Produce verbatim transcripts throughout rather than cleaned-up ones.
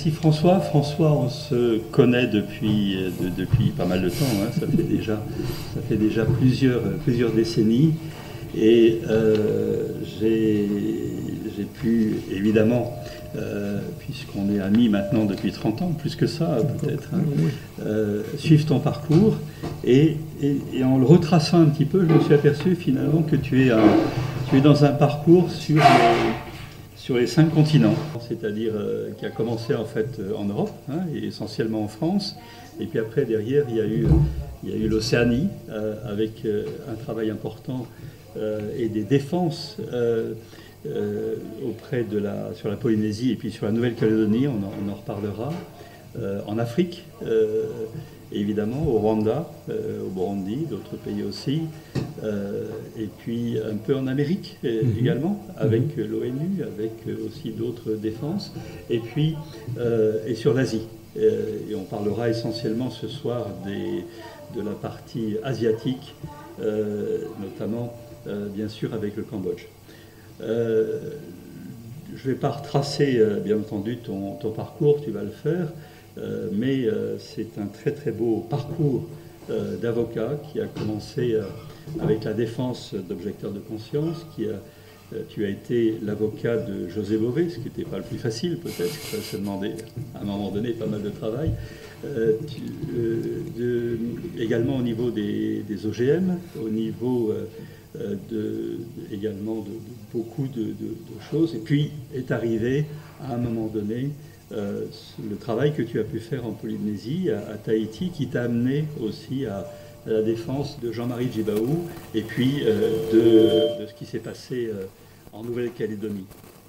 Merci François. François, on se connaît depuis, de, depuis pas mal de temps, hein. ça fait déjà, ça fait déjà plusieurs, plusieurs décennies. Et euh, j'ai pu, évidemment, euh, puisqu'on est amis maintenant depuis trente ans, plus que ça peut-être, hein, euh, suivre ton parcours. Et, et, et en le retraçant un petit peu, je me suis aperçu finalement que tu es, un, tu es dans un parcours sur les, sur les cinq continents, c'est-à-dire euh, qui a commencé en fait en Europe, hein, et essentiellement en France. Et puis après, derrière, il y a eu, il y a eu l'Océanie, euh, avec euh, un travail important euh, et des défenses euh, euh, auprès de la, sur la Polynésie et puis sur la Nouvelle-Calédonie, on, on en reparlera. Euh, en Afrique, euh, évidemment, au Rwanda, euh, au Burundi, d'autres pays aussi, euh, et puis un peu en Amérique euh, mmh. également, avec mmh. l'ONU, avec aussi d'autres défenses, et puis euh, et sur l'Asie. Euh, et on parlera essentiellement ce soir des, de la partie asiatique, euh, notamment, euh, bien sûr, avec le Cambodge. Euh, je ne vais pas retracer, euh, bien entendu, ton, ton parcours, tu vas le faire. Euh, mais euh, c'est un très très beau parcours euh, d'avocat qui a commencé euh, avec la défense d'objecteurs de conscience, qui a, euh, tu as été l'avocat de José Bové, ce qui n'était pas le plus facile peut-être, ça se demandait à un moment donné pas mal de travail, euh, tu, euh, de, également au niveau des, des O G M, au niveau euh, de, également de, de beaucoup de, de, de choses, et puis est arrivé à un moment donné Euh, le travail que tu as pu faire en Polynésie, à, à Tahiti, qui t'a amené aussi à, à la défense de Jean-Marie Djibaou et puis euh, de, de ce qui s'est passé euh, en Nouvelle-Calédonie.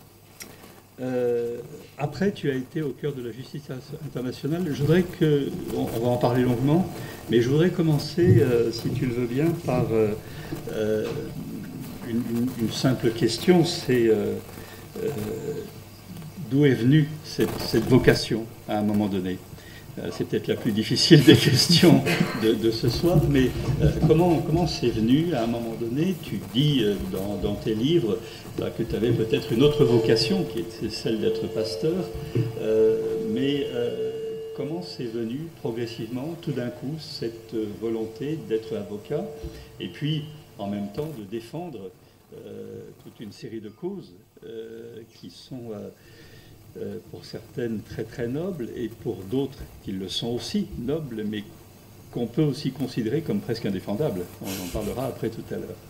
Euh, après, tu as été au cœur de la justice internationale. Je voudrais que, on, on va en parler longuement, mais je voudrais commencer, euh, si tu le veux bien, par euh, euh, une, une, une simple question, c'est euh, euh, d'où est venue cette, cette vocation à un moment donné? euh, C'est peut-être la plus difficile des questions de, de ce soir, mais euh, comment, comment c'est venu à un moment donné? Tu dis euh, dans, dans tes livres bah, que tu avais peut-être une autre vocation, qui était celle d'être pasteur, euh, mais euh, comment c'est venu progressivement, tout d'un coup, cette volonté d'être avocat, et puis en même temps de défendre euh, toute une série de causes euh, qui sont... Euh, Euh, pour certaines très très nobles et pour d'autres qui le sont aussi nobles, mais qu'on peut aussi considérer comme presque indéfendables. On en parlera après tout à l'heure.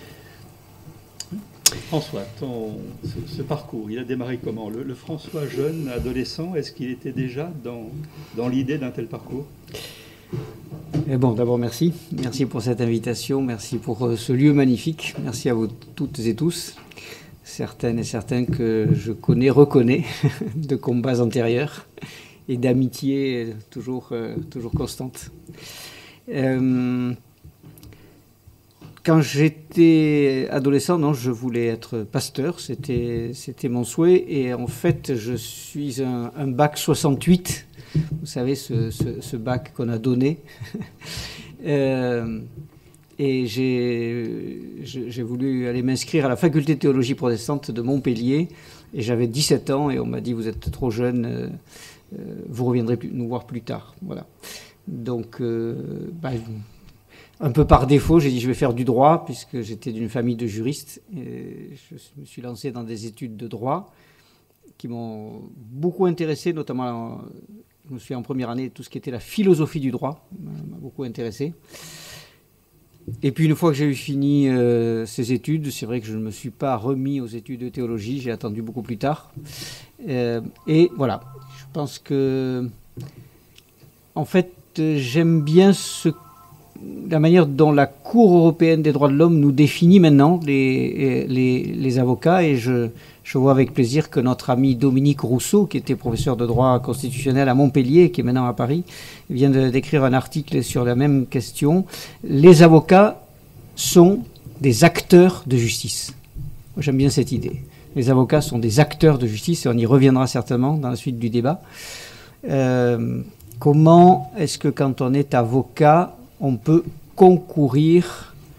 François, ton, ce, ce parcours, il a démarré comment? le, le François jeune, adolescent, est-ce qu'il était déjà dans, dans l'idée d'un tel parcours? Et bon, d'abord merci. Merci pour cette invitation, merci pour euh, ce lieu magnifique. Merci à vous toutes et tous. Certaines et certains que je connais, reconnais, de combats antérieurs et d'amitié toujours, euh, toujours constante. Euh, quand j'étais adolescent, non, je voulais être pasteur, c'était, c'était mon souhait. Et en fait, je suis un, un bac soixante-huit, vous savez, ce, ce, ce bac qu'on a donné. euh, Et j'ai, j'ai voulu aller m'inscrire à la faculté de théologie protestante de Montpellier. Et j'avais dix-sept ans et on m'a dit, vous êtes trop jeune, euh, vous reviendrez plus, nous voir plus tard. Voilà. Donc, euh, bah, un peu par défaut, j'ai dit, je vais faire du droit, puisque j'étais d'une famille de juristes. Et je me suis lancé dans des études de droit qui m'ont beaucoup intéressé, notamment, je me suis en première année, tout ce qui était la philosophie du droit m'a beaucoup intéressé. Et puis une fois que j'ai eu fini euh, ces études, c'est vrai que je ne me suis pas remis aux études de théologie, j'ai attendu beaucoup plus tard. Euh, et voilà, je pense que, en fait, j'aime bien ce, la manière dont la Cour européenne des droits de l'homme nous définit maintenant, les, les, les avocats, et je, je vois avec plaisir que notre ami Dominique Rousseau, qui était professeur de droit constitutionnel à Montpellier, qui est maintenant à Paris, vient de, d'écrire un article sur la même question. Les avocats sont des acteurs de justice. Moi, j'aime bien cette idée. Les avocats sont des acteurs de justice, et on y reviendra certainement dans la suite du débat. Euh, comment est-ce que quand on est avocat, on peut concourir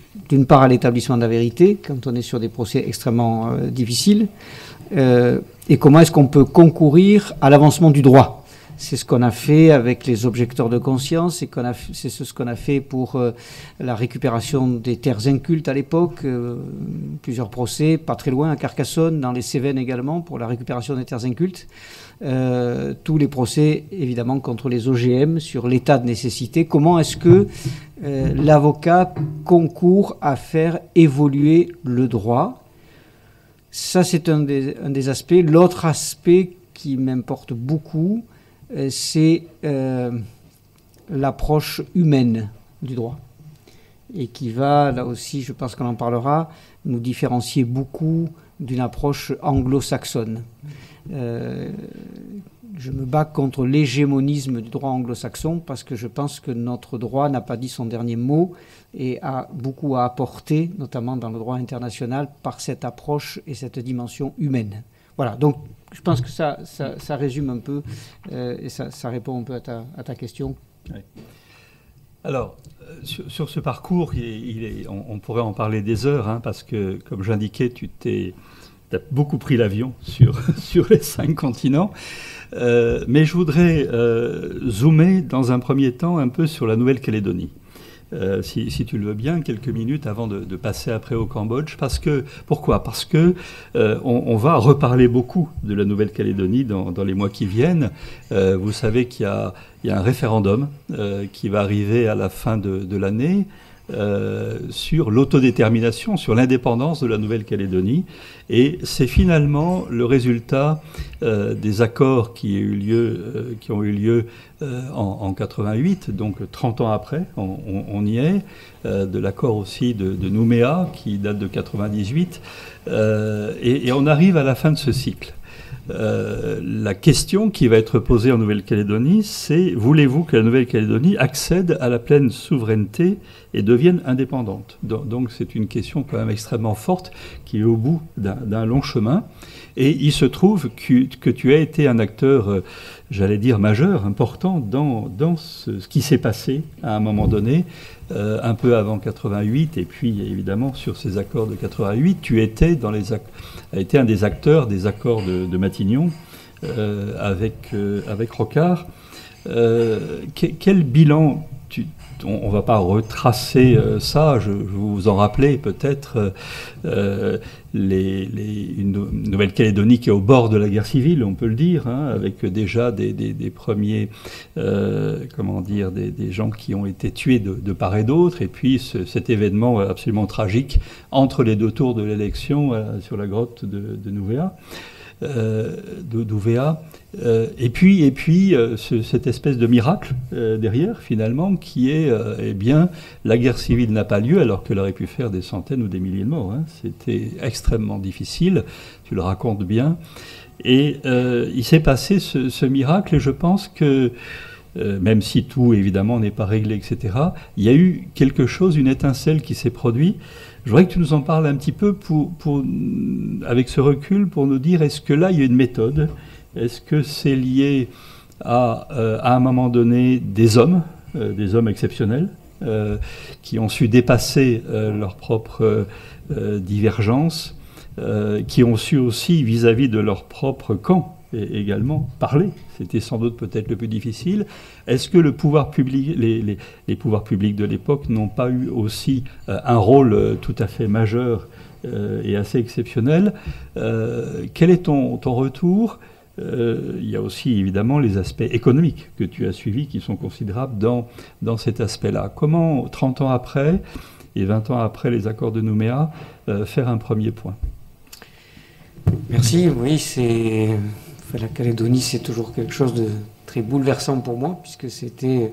d'une part à l'établissement de la vérité, quand on est sur des procès extrêmement euh, difficiles, euh, et comment est-ce qu'on peut concourir à l'avancement du droit. C'est ce qu'on a fait avec les objecteurs de conscience, c'est ce qu'on a fait pour euh, la récupération des terres incultes à l'époque, euh, plusieurs procès, pas très loin, à Carcassonne, dans les Cévennes également, pour la récupération des terres incultes. Euh, tous les procès, évidemment, contre les O G M, sur l'état de nécessité. Comment est-ce que euh, l'avocat concourt à faire évoluer le droit? Ça, c'est un des, un des aspects. L'autre aspect qui m'importe beaucoup, c'est euh, l'approche humaine du droit et qui va, là aussi, je pense qu'on en parlera, nous différencier beaucoup d'une approche anglo-saxonne. Euh, je me bats contre l'hégémonisme du droit anglo-saxon parce que je pense que notre droit n'a pas dit son dernier mot et a beaucoup à apporter, notamment dans le droit international, par cette approche et cette dimension humaine. Voilà, donc je pense que ça, ça, ça résume un peu euh, et ça, ça répond un peu à ta, à ta question. Oui. Alors, sur, sur ce parcours, il est, il est, on, on pourrait en parler des heures, hein, parce que, comme j'indiquais, tu t'es, t'as beaucoup pris l'avion sur, sur les cinq continents. Euh, mais je voudrais euh, zoomer dans un premier temps un peu sur la Nouvelle-Calédonie. Euh, si, si tu le veux bien, quelques minutes avant de, de passer après au Cambodge. Parce que, pourquoi? Parce que euh, on, on va reparler beaucoup de la Nouvelle-Calédonie dans, dans les mois qui viennent. Euh, vous savez qu'il y a, il y a un référendum euh, qui va arriver à la fin de, de l'année euh, sur l'autodétermination, sur l'indépendance de la Nouvelle-Calédonie. Et c'est finalement le résultat euh, des accords qui, a eu lieu, euh, qui ont eu lieu euh, en, en quatre-vingt-huit, donc trente ans après, on, on, on y est, euh, de l'accord aussi de, de Nouméa qui date de quatre-vingt-dix-huit, euh, et, et on arrive à la fin de ce cycle. Euh, la question qui va être posée en Nouvelle-Calédonie, c'est: voulez-vous que la Nouvelle-Calédonie accède à la pleine souveraineté et devienne indépendante? Donc c'est une question quand même extrêmement forte qui est au bout d'un long chemin. Et il se trouve que, que tu as été un acteur, euh, j'allais dire majeur, important dans, dans ce, ce qui s'est passé à un moment donné, euh, un peu avant quatre-vingt-huit, et puis évidemment sur ces accords de quatre-vingt-huit, tu étais dans les ac- a été un des acteurs des accords de, de Matignon euh, avec, euh, avec Rocard. Euh, que, quel bilan tu, on ne va pas retracer euh, ça, je, je vous en rappelez peut-être euh, les, les, une Nouvelle-Calédonie qui est au bord de la guerre civile, on peut le dire, hein, avec déjà des, des, des premiers, euh, comment dire, des, des gens qui ont été tués de, de part et d'autre, et puis ce, cet événement absolument tragique entre les deux tours de l'élection euh, sur la grotte de, de Nouvéa. Euh, d'Ouvéa, euh, et puis, et puis euh, ce, cette espèce de miracle euh, derrière, finalement, qui est, euh, eh bien, la guerre civile n'a pas lieu, alors qu'elle aurait pu faire des centaines ou des milliers de morts. Hein. C'était extrêmement difficile, tu le racontes bien. Et euh, il s'est passé ce, ce miracle, et je pense que, euh, même si tout, évidemment, n'est pas réglé, et cetera, il y a eu quelque chose, une étincelle qui s'est produite. Je voudrais que tu nous en parles un petit peu pour, pour, avec ce recul pour nous dire, est-ce que là il y a une méthode? Est-ce que c'est lié à, euh, à un moment donné, des hommes, euh, des hommes exceptionnels, euh, qui ont su dépasser euh, leurs propres euh, divergences, euh, qui ont su aussi, vis-à-vis de leur propre camp, et également parler, c'était sans doute peut-être le plus difficile. Est-ce que le pouvoir public, les, les, les pouvoirs publics de l'époque n'ont pas eu aussi euh, un rôle euh, tout à fait majeur euh, et assez exceptionnel? euh, Quel est ton, ton retour? euh, Il y a aussi évidemment les aspects économiques que tu as suivis qui sont considérables dans, dans cet aspect-là. Comment, trente ans après et vingt ans après les accords de Nouméa, euh, faire un premier point? Merci, oui, c'est... La Calédonie, c'est toujours quelque chose de très bouleversant pour moi, puisque c'était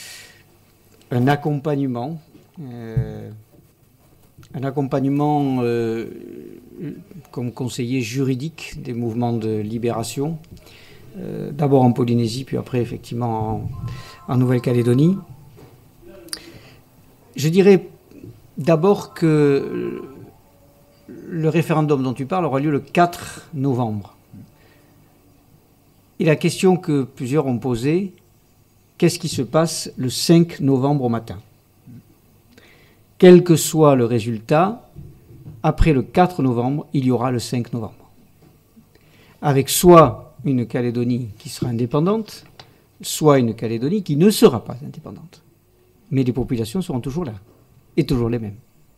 un accompagnement, euh, un accompagnement euh, comme conseiller juridique des mouvements de libération, euh, d'abord en Polynésie, puis après, effectivement, en, en Nouvelle-Calédonie. Je dirais d'abord que le référendum dont tu parles aura lieu le quatre novembre. Et la question que plusieurs ont posée, qu'est-ce qui se passe le cinq novembre au matin? quel que soit le résultat, après le quatre novembre, il y aura le cinq novembre. Avec soit une Calédonie qui sera indépendante, soit une Calédonie qui ne sera pas indépendante. Mais les populations seront toujours là, et toujours les mêmes.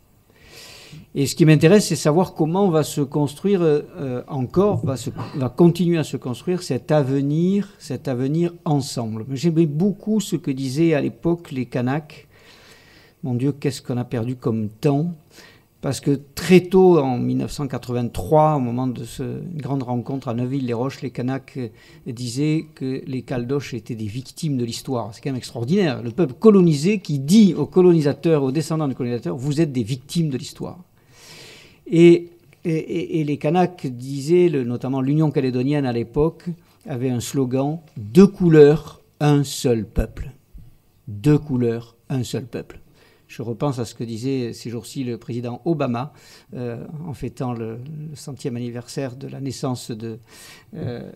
Et ce qui m'intéresse, c'est savoir comment va se construire euh, encore, va, se, va continuer à se construire cet avenir, cet avenir ensemble. J'aimais beaucoup ce que disaient à l'époque les Kanaks. Mon Dieu, qu'est-ce qu'on a perdu comme temps. Parce que très tôt, en mille neuf cent quatre-vingt-trois, au moment de ce, une grande rencontre à Neuville-les-Roches, les Kanaks disaient que les Caldoches étaient des victimes de l'histoire. C'est quand même extraordinaire. Le peuple colonisé qui dit aux colonisateurs, aux descendants des colonisateurs, vous êtes des victimes de l'histoire. Et, et, et les Kanaks disaient, le, notamment l'Union calédonienne à l'époque, avait un slogan « Deux couleurs, un seul peuple ». Deux couleurs, un seul peuple. Je repense à ce que disait ces jours-ci le président Obama euh, en fêtant le, le centième anniversaire de la naissance de, euh,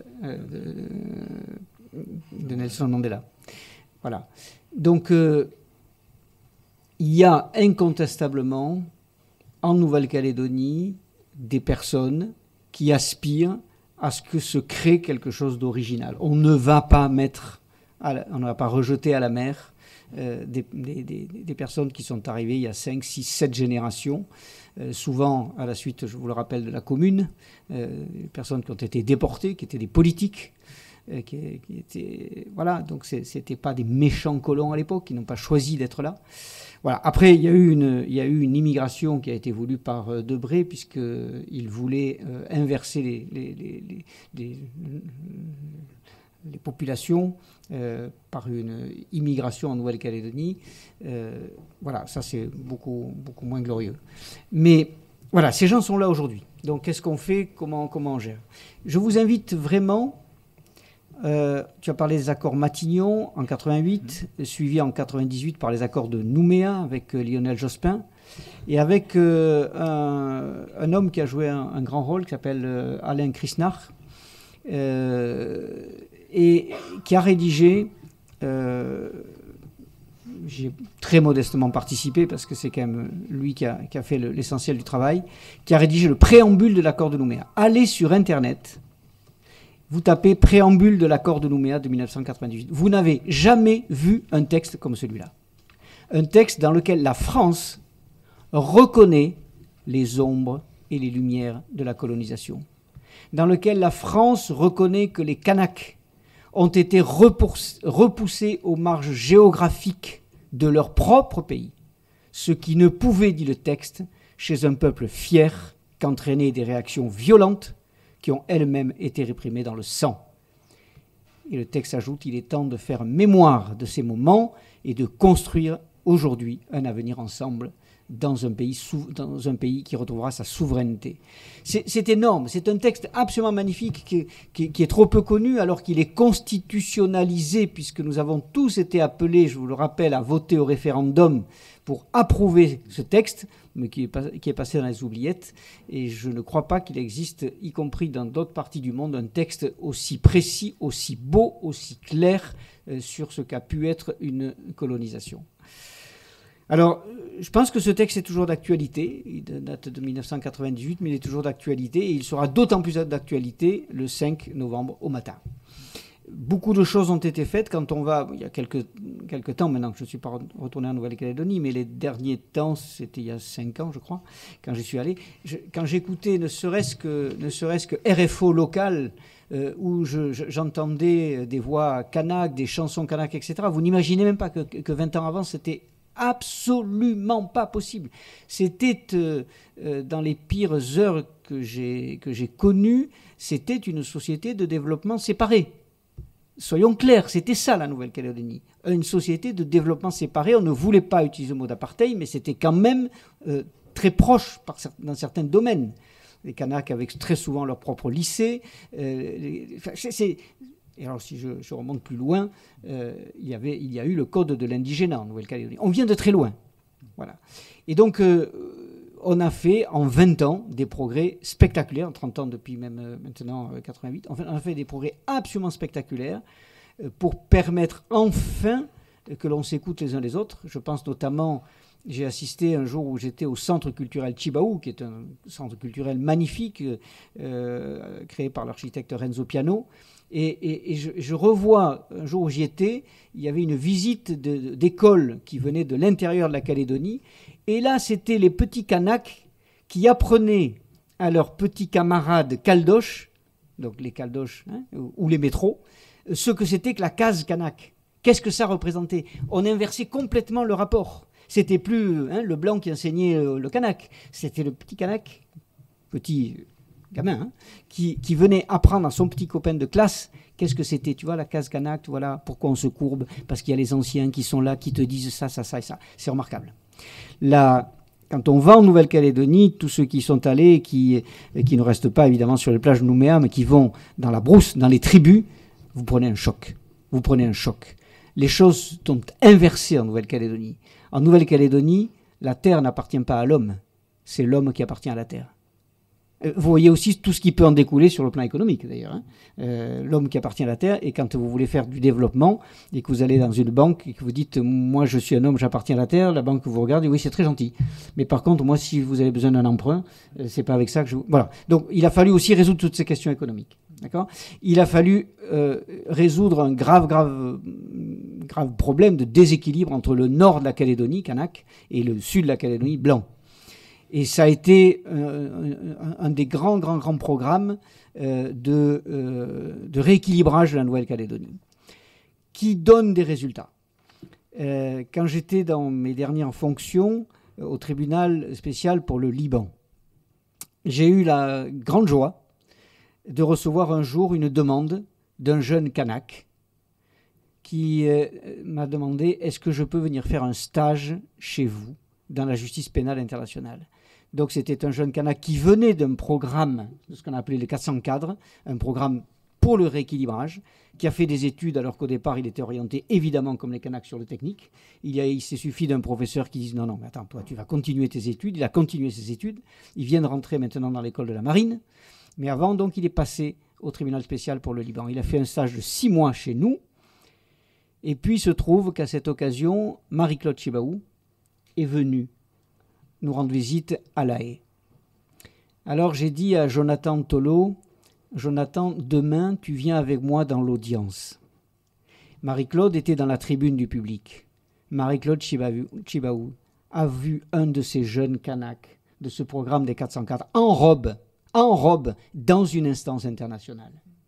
de, de Nelson Mandela. Voilà. Donc, euh, il y a incontestablement en Nouvelle-Calédonie des personnes qui aspirent à ce que se crée quelque chose d'original. On ne va pas mettre, à la, on ne va pas rejeter à la mer Euh, des, des, des personnes qui sont arrivées il y a cinq, six, sept générations, euh, souvent à la suite, je vous le rappelle, de la Commune, euh, des personnes qui ont été déportées, qui étaient des politiques, euh, qui, qui étaient... Voilà, donc ce n'étaient pas des méchants colons à l'époque, qui n'ont pas choisi d'être là. Voilà. Après, il y a eu une, il y a eu une immigration qui a été voulue par euh, Debré, puisqu'il voulait euh, inverser les, les, les, les, les, les populations Euh, par une immigration en Nouvelle-Calédonie. Euh, voilà, ça c'est beaucoup, beaucoup moins glorieux. Mais voilà, ces gens sont là aujourd'hui. Donc qu'est-ce qu'on fait, comment, comment on gère? Je vous invite vraiment, euh, tu as parlé des accords Matignon en quatre-vingt-huit, mmh. suivi en quatre-vingt-dix-huit par les accords de Nouméa avec euh, Lionel Jospin, et avec euh, un, un homme qui a joué un, un grand rôle qui s'appelle euh, Alain Krisnach, euh, et qui a rédigé, euh, j'ai très modestement participé parce que c'est quand même lui qui a, qui a fait le, l'essentiel du travail, qui a rédigé le préambule de l'accord de Nouméa. Allez sur Internet, vous tapez préambule de l'accord de Nouméa de mille neuf cent quatre-vingt-dix-huit. Vous n'avez jamais vu un texte comme celui-là. Un texte dans lequel la France reconnaît les ombres et les lumières de la colonisation, dans lequel la France reconnaît que les Kanaks ont été repoussés aux marges géographiques de leur propre pays, ce qui ne pouvait, dit le texte, chez un peuple fier, qu'entraîner des réactions violentes qui ont elles-mêmes été réprimées dans le sang. Et le texte ajoute, il est temps de faire mémoire de ces moments et de construire aujourd'hui un avenir ensemble dans un pays, sou- dans un pays qui retrouvera sa souveraineté. C'est, c'est énorme, c'est un texte absolument magnifique qui, qui, qui est trop peu connu alors qu'il est constitutionnalisé puisque nous avons tous été appelés, je vous le rappelle, à voter au référendum pour approuver ce texte, mais qui est, pas, qui est passé dans les oubliettes. Et je ne crois pas qu'il existe, y compris dans d'autres parties du monde, un texte aussi précis, aussi beau, aussi clair euh, sur ce qu'a pu être une colonisation. Alors, je pense que ce texte est toujours d'actualité. Il date de mille neuf cent quatre-vingt-dix-huit, mais il est toujours d'actualité. Et il sera d'autant plus d'actualité le cinq novembre au matin. Beaucoup de choses ont été faites. Quand on va, il y a quelques, quelques temps maintenant que je ne suis pas retourné en Nouvelle-Calédonie, mais les derniers temps, c'était il y a cinq ans, je crois, quand j'y suis allé. Je, quand j'écoutais ne serait-ce que, ne serait-ce que R F O local, euh, où je, je, j'entendais des voix kanak, des chansons kanak, et cetera, vous n'imaginez même pas que, que vingt ans avant, c'était absolument pas possible. C'était euh, euh, dans les pires heures que j'ai, que j'ai connues, c'était une société de développement séparé. Soyons clairs, c'était ça la Nouvelle-Calédonie. Une société de développement séparé. On ne voulait pas utiliser le mot d'apartheid, mais c'était quand même euh, très proche par, dans certains domaines. Les Kanaks avaient très souvent leur propre lycée. Euh, les, c'est, c'est, Et alors, si je, je remonte plus loin, euh, il, y avait, il y a eu le code de l'indigénat en Nouvelle-Calédonie. On vient de très loin. Voilà. Et donc, euh, on a fait en vingt ans des progrès spectaculaires, en trente ans depuis même euh, maintenant euh, quatre-vingt-huit. Enfin, on a fait des progrès absolument spectaculaires euh, pour permettre enfin euh, que l'on s'écoute les uns les autres. Je pense notamment J'ai assisté un jour où j'étais au centre culturel Chibaou, qui est un centre culturel magnifique, euh, créé par l'architecte Renzo Piano. Et, et, et je, je revois, un jour où j'y étais, il y avait une visite de, d'école qui venait de l'intérieur de la Calédonie. Et là, c'était les petits Kanaks qui apprenaient à leurs petits camarades caldoches, donc les caldoches hein, ou les métros, ce que c'était que la case kanak. Qu'est-ce que ça représentait? On inversait complètement le rapport. C'était plus hein, le blanc qui enseignait le, le kanak, c'était le petit kanak, petit gamin, hein, qui, qui venait apprendre à son petit copain de classe qu'est-ce que c'était. Tu vois, la case kanak, voilà pourquoi on se courbe, parce qu'il y a les anciens qui sont là, qui te disent ça, ça, ça et ça. C'est remarquable. Là, quand on va en Nouvelle-Calédonie, tous ceux qui sont allés, qui, qui ne restent pas évidemment sur les plages de Nouméa, mais qui vont dans la brousse, dans les tribus, vous prenez un choc. Vous prenez un choc. Les choses sont inversées en Nouvelle-Calédonie. En Nouvelle-Calédonie, la terre n'appartient pas à l'homme, c'est l'homme qui appartient à la terre. Vous voyez aussi tout ce qui peut en découler sur le plan économique, d'ailleurs. Hein. Euh, l'homme qui appartient à la terre, et quand vous voulez faire du développement, et que vous allez dans une banque, et que vous dites « moi je suis un homme, j'appartiens à la terre », la banque vous regarde et oui, c'est très gentil. Mais par contre, moi, si vous avez besoin d'un emprunt, euh, c'est pas avec ça que je... Voilà. Donc, il a fallu aussi résoudre toutes ces questions économiques. D'accord ? Il a fallu euh, résoudre un grave, grave, grave problème de déséquilibre entre le nord de la Calédonie, Kanak, et le sud de la Calédonie, blanc. Et ça a été euh, un, un des grands, grands, grands programmes euh, de, euh, de rééquilibrage de la Nouvelle-Calédonie, qui donne des résultats. Euh, quand j'étais dans mes dernières fonctions euh, au tribunal spécial pour le Liban, j'ai eu la grande joie de recevoir un jour une demande d'un jeune Kanak qui euh, m'a demandé « Est-ce que je peux venir faire un stage chez vous dans la justice pénale internationale ?» Donc c'était un jeune Kanak qui venait d'un programme, de ce qu'on appelait les quatre cents cadres, un programme pour le rééquilibrage, qui a fait des études alors qu'au départ il était orienté évidemment comme les Kanaks sur le technique. Il, a, il s'est suffi d'un professeur qui dise « Non, non, mais attends, toi tu vas continuer tes études ». Il a continué ses études. Il vient de rentrer maintenant dans l'école de la marine. Mais avant, donc, il est passé au tribunal spécial pour le Liban. Il a fait un stage de six mois chez nous. Et puis, il se trouve qu'à cette occasion, Marie-Claude Chibaou est venue nous rendre visite à La Haye. Alors, j'ai dit à Jonathan Tolo, « Jonathan, demain, tu viens avec moi dans l'audience. » Marie-Claude était dans la tribune du public. Marie-Claude Chibaou a vu un de ces jeunes Kanaks de ce programme des quatre cent quatre en robe, en robe, dans une instance internationale.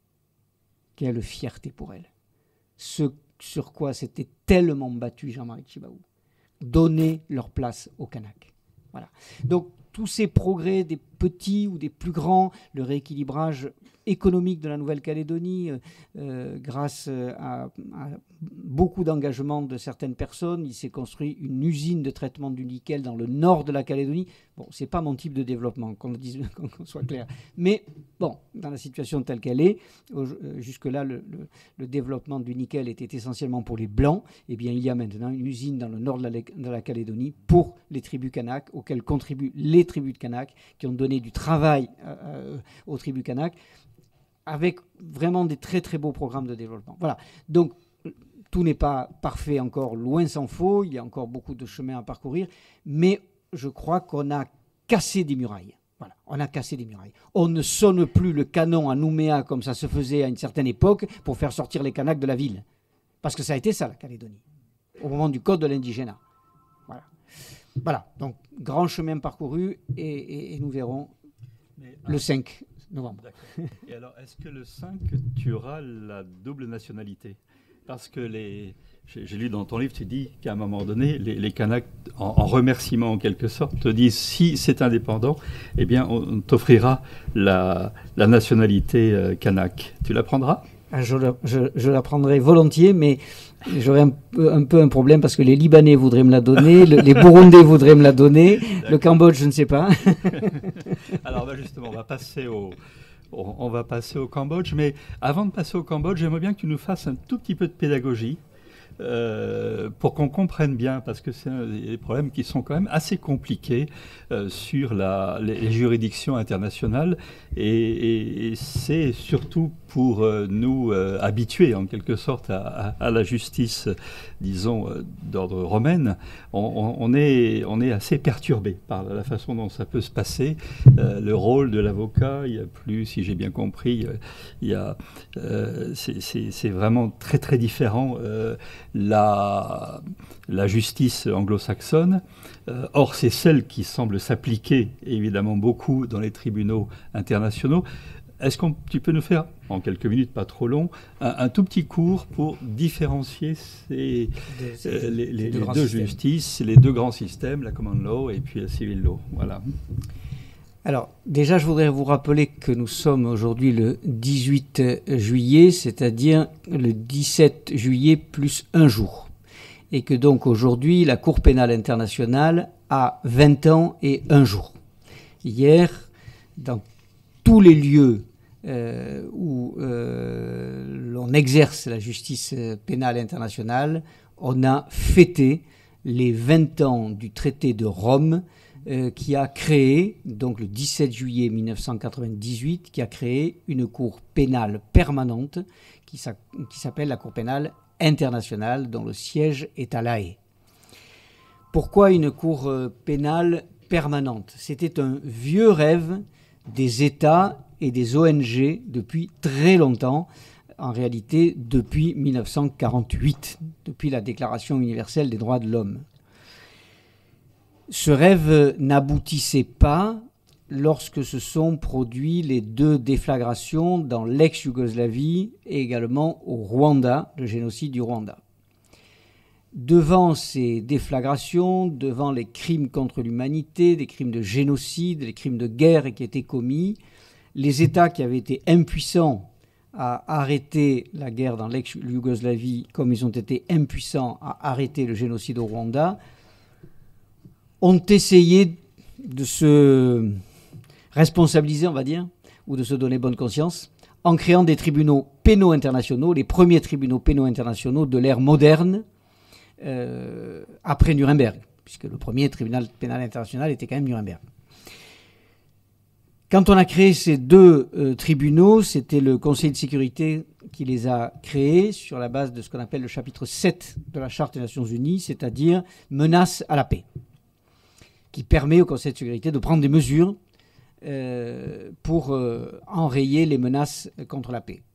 Quelle fierté pour elle. Ce sur quoi s'était tellement battu Jean-Marie Chibaou. Donner leur place aux Kanaks. Voilà. Donc, tous ces progrès, des petits ou des plus grands, le rééquilibrage économique de la Nouvelle-Calédonie, euh, euh, grâce à, à beaucoup d'engagement de certaines personnes, il s'est construit une usine de traitement du nickel dans le nord de la Calédonie. Bon, c'est pas mon type de développement, qu'on le dise, qu'on soit clair. Mais bon, dans la situation telle qu'elle est, euh, jusque-là, le, le, le développement du nickel était essentiellement pour les Blancs. Eh bien, il y a maintenant une usine dans le nord de la, de la Calédonie pour les tribus Kanaks, auxquelles contribuent les tribus de Kanaks, qui ont donné du travail euh, aux tribus Kanaks, avec vraiment des très très beaux programmes de développement. Voilà. Donc, tout n'est pas parfait encore, loin s'en faut. Il y a encore beaucoup de chemin à parcourir. Mais je crois qu'on a cassé des murailles. Voilà, on a cassé des murailles. On ne sonne plus le canon à Nouméa comme ça se faisait à une certaine époque pour faire sortir les Kanaks de la ville. Parce que ça a été ça, la Calédonie, au moment du code de l'indigénat. Voilà. Voilà. Donc, grand chemin parcouru et, et, et nous verrons Mais, le cinq novembre. D'accord. Et alors, est-ce que le cinq, tu auras la double nationalité ? Parce que les, j'ai, j'ai lu dans ton livre, tu dis qu'à un moment donné, les, les Kanaks, en, en remerciement en quelque sorte, te disent si c'est indépendant, eh bien, on t'offrira la, la nationalité euh, Kanak. Tu la prendras ? je, je, je la prendrai volontiers, mais j'aurais un peu, un peu un problème parce que les Libanais voudraient me la donner, le, les Burundais voudraient me la donner, D'accord. Le Cambodge, je ne sais pas. Alors bah justement, on va passer au, on va passer au Cambodge, mais avant de passer au Cambodge, j'aimerais bien que tu nous fasses un tout petit peu de pédagogie euh, pour qu'on comprenne bien, parce que c'est des problèmes qui sont quand même assez compliqués euh, sur la, les, les juridictions internationales, et, et, et c'est surtout pour euh, nous euh, habituer en quelque sorte à, à, à la justice, disons, euh, d'ordre romaine, on, on, est, on est assez perturbé par la façon dont ça peut se passer. Euh, le rôle de l'avocat, il y a plus, si j'ai bien compris, il y a, euh, c'est, c'est, c'est vraiment très très différent. Euh, la, la justice anglo-saxonne, euh, or c'est celle qui semble s'appliquer évidemment beaucoup dans les tribunaux internationaux. Est-ce que tu peux nous faire, en quelques minutes, pas trop long, un, un tout petit cours pour différencier ces, de, euh, les, les, deux, les deux justices, les deux grands systèmes, la common law et puis la civil law. Voilà. Alors, déjà, je voudrais vous rappeler que nous sommes aujourd'hui le dix-huit juillet, c'est-à-dire le dix-sept juillet plus un jour. Et que donc, aujourd'hui, la Cour pénale internationale a vingt ans et un jour. Hier, dans tous les lieux euh, où euh, l'on exerce la justice pénale internationale, on a fêté les vingt ans du traité de Rome euh, qui a créé, donc le dix-sept juillet mille neuf cent quatre-vingt-dix-huit, qui a créé une cour pénale permanente qui, s'a, qui s'appelle la Cour pénale internationale, dont le siège est à La Haye. Pourquoi une cour euh, pénale permanente ? C'était un vieux rêve des États et des O N G depuis très longtemps, en réalité depuis mille neuf cent quarante-huit, depuis la Déclaration universelle des droits de l'homme. Ce rêve n'aboutissait pas lorsque se sont produits les deux déflagrations dans l'ex-Yougoslavie et également au Rwanda, le génocide du Rwanda. Devant ces déflagrations, devant les crimes contre l'humanité, des crimes de génocide, les crimes de guerre qui étaient commis, les États qui avaient été impuissants à arrêter la guerre dans l'ex-Yougoslavie, comme ils ont été impuissants à arrêter le génocide au Rwanda, ont essayé de se responsabiliser, on va dire, ou de se donner bonne conscience, en créant des tribunaux pénaux internationaux, les premiers tribunaux pénaux internationaux de l'ère moderne, Euh, après Nuremberg, puisque le premier tribunal pénal international était quand même Nuremberg. Quand on a créé ces deux euh, tribunaux, c'était le Conseil de sécurité qui les a créés sur la base de ce qu'on appelle le chapitre sept de la Charte des Nations Unies, c'est-à-dire menace à la paix, qui permet au Conseil de sécurité de prendre des mesures euh, pour euh, enrayer les menaces contre la paix.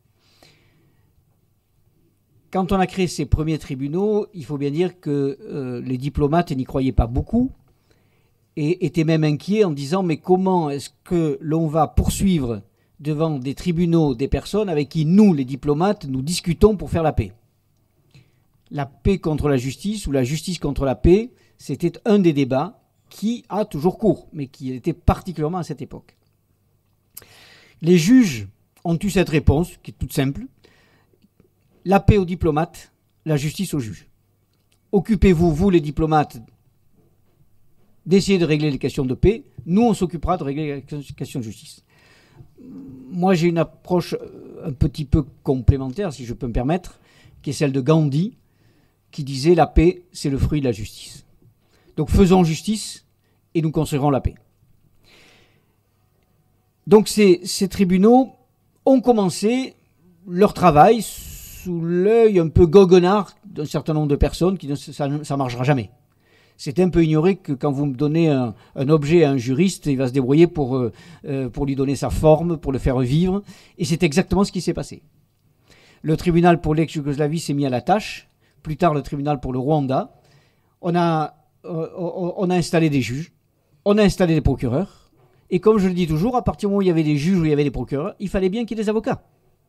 Quand on a créé ces premiers tribunaux, il faut bien dire que euh, les diplomates n'y croyaient pas beaucoup et étaient même inquiets en disant « Mais comment est-ce que l'on va poursuivre devant des tribunaux des personnes avec qui nous, les diplomates, nous discutons pour faire la paix ?» La paix contre la justice ou la justice contre la paix, c'était un des débats qui a toujours cours, mais qui était particulièrement à cette époque. Les juges ont eu cette réponse, qui est toute simple. La paix aux diplomates, la justice aux juges. Occupez-vous, vous les diplomates, d'essayer de régler les questions de paix. Nous, on s'occupera de régler les questions de justice. Moi, j'ai une approche un petit peu complémentaire, si je peux me permettre, qui est celle de Gandhi, qui disait « La paix, c'est le fruit de la justice ». Donc faisons justice et nous construirons la paix. Donc ces, ces tribunaux ont commencé leur travail sous l'œil un peu goguenard d'un certain nombre de personnes qui disent ça ne marchera jamais. C'est un peu ignoré que quand vous me donnez un, un objet à un juriste, il va se débrouiller pour, euh, pour lui donner sa forme, pour le faire vivre. Et c'est exactement ce qui s'est passé. Le tribunal pour l'ex-Yougoslavie s'est mis à la tâche. Plus tard, le tribunal pour le Rwanda. On a, euh, on a installé des juges. On a installé des procureurs. Et comme je le dis toujours, à partir du moment où il y avait des juges, où il y avait des procureurs, il fallait bien qu'il y ait des avocats.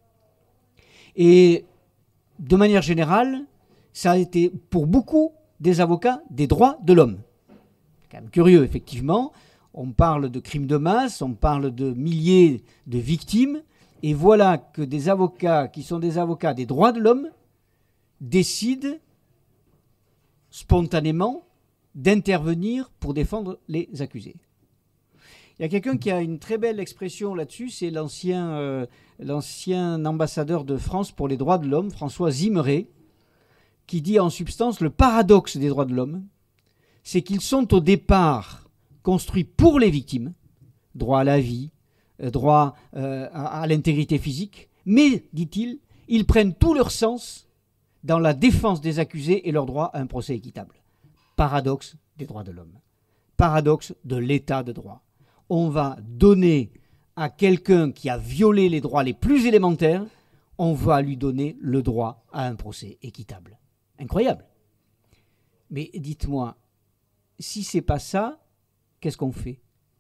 Et de manière générale, ça a été pour beaucoup des avocats des droits de l'homme. C'est quand même curieux, effectivement. On parle de crimes de masse, on parle de milliers de victimes, et voilà que des avocats qui sont des avocats des droits de l'homme décident spontanément d'intervenir pour défendre les accusés. Il y a quelqu'un qui a une très belle expression là-dessus, c'est l'ancien, euh, l'ancien ambassadeur de France pour les droits de l'homme, François Zimmeré, qui dit en substance le paradoxe des droits de l'homme, c'est qu'ils sont au départ construits pour les victimes, droit à la vie, euh, droit euh, à, à l'intégrité physique, mais, dit-il, ils prennent tout leur sens dans la défense des accusés et leur droit à un procès équitable. Paradoxe des droits de l'homme. Paradoxe de l'état de droit. On va donner à quelqu'un qui a violé les droits les plus élémentaires, on va lui donner le droit à un procès équitable. Incroyable. Mais dites-moi, si c'est pas ça, qu'est-ce qu'on fait?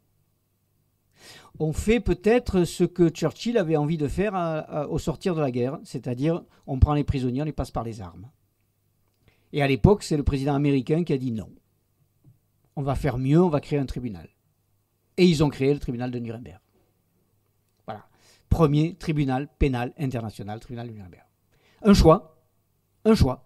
On fait peut-être ce que Churchill avait envie de faire à, à, au sortir de la guerre, c'est-à-dire on prend les prisonniers, on les passe par les armes. Et à l'époque, c'est le président américain qui a dit non. On va faire mieux, on va créer un tribunal. Et ils ont créé le tribunal de Nuremberg. Voilà. Premier tribunal pénal international, tribunal de Nuremberg. Un choix. Un choix.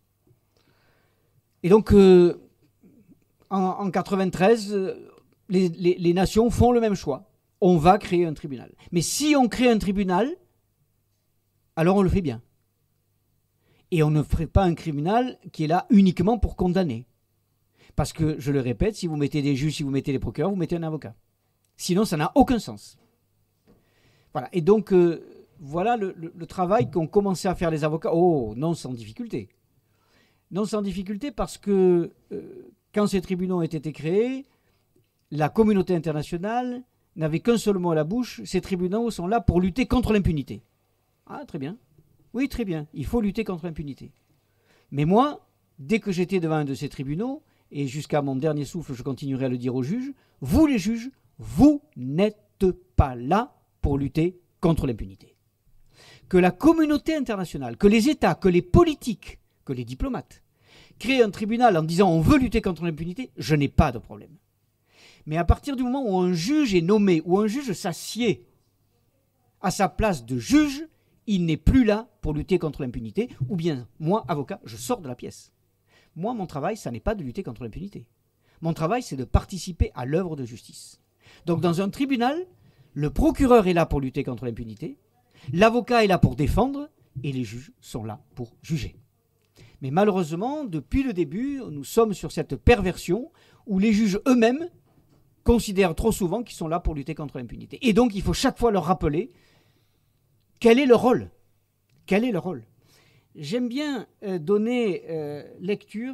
Et donc, euh, en, en quatre-vingt-treize, euh, les, les, les nations font le même choix. On va créer un tribunal. Mais si on crée un tribunal, alors on le fait bien. Et on ne ferait pas un tribunal qui est là uniquement pour condamner. Parce que, je le répète, si vous mettez des juges, si vous mettez des procureurs, vous mettez un avocat. Sinon, ça n'a aucun sens. Voilà. Et donc, euh, voilà le, le, le travail qu'ont commencé à faire les avocats. Oh, non sans difficulté. Non sans difficulté parce que euh, quand ces tribunaux ont été créés, la communauté internationale n'avait qu'un seul mot à la bouche. Ces tribunaux sont là pour lutter contre l'impunité. Ah, très bien. Oui, très bien. Il faut lutter contre l'impunité. Mais moi, dès que j'étais devant un de ces tribunaux, et jusqu'à mon dernier souffle, je continuerai à le dire aux juges, vous les juges, vous n'êtes pas là pour lutter contre l'impunité. Que la communauté internationale, que les États, que les politiques, que les diplomates créent un tribunal en disant on veut lutter contre l'impunité, je n'ai pas de problème. Mais à partir du moment où un juge est nommé, où un juge s'assied à sa place de juge, il n'est plus là pour lutter contre l'impunité, ou bien, moi, avocat, je sors de la pièce. Moi, mon travail, ça n'est pas de lutter contre l'impunité. Mon travail, c'est de participer à l'œuvre de justice. Donc, dans un tribunal, le procureur est là pour lutter contre l'impunité, l'avocat est là pour défendre, et les juges sont là pour juger. Mais malheureusement, depuis le début, nous sommes sur cette perversion où les juges eux-mêmes considèrent trop souvent qu'ils sont là pour lutter contre l'impunité. Et donc, il faut chaque fois leur rappeler quel est leur rôle. Quel est leur rôle? J'aime bien euh, donner euh, lecture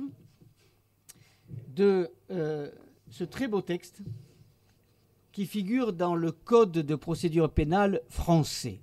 de euh, ce très beau texte qui figure dans le Code de procédure pénale français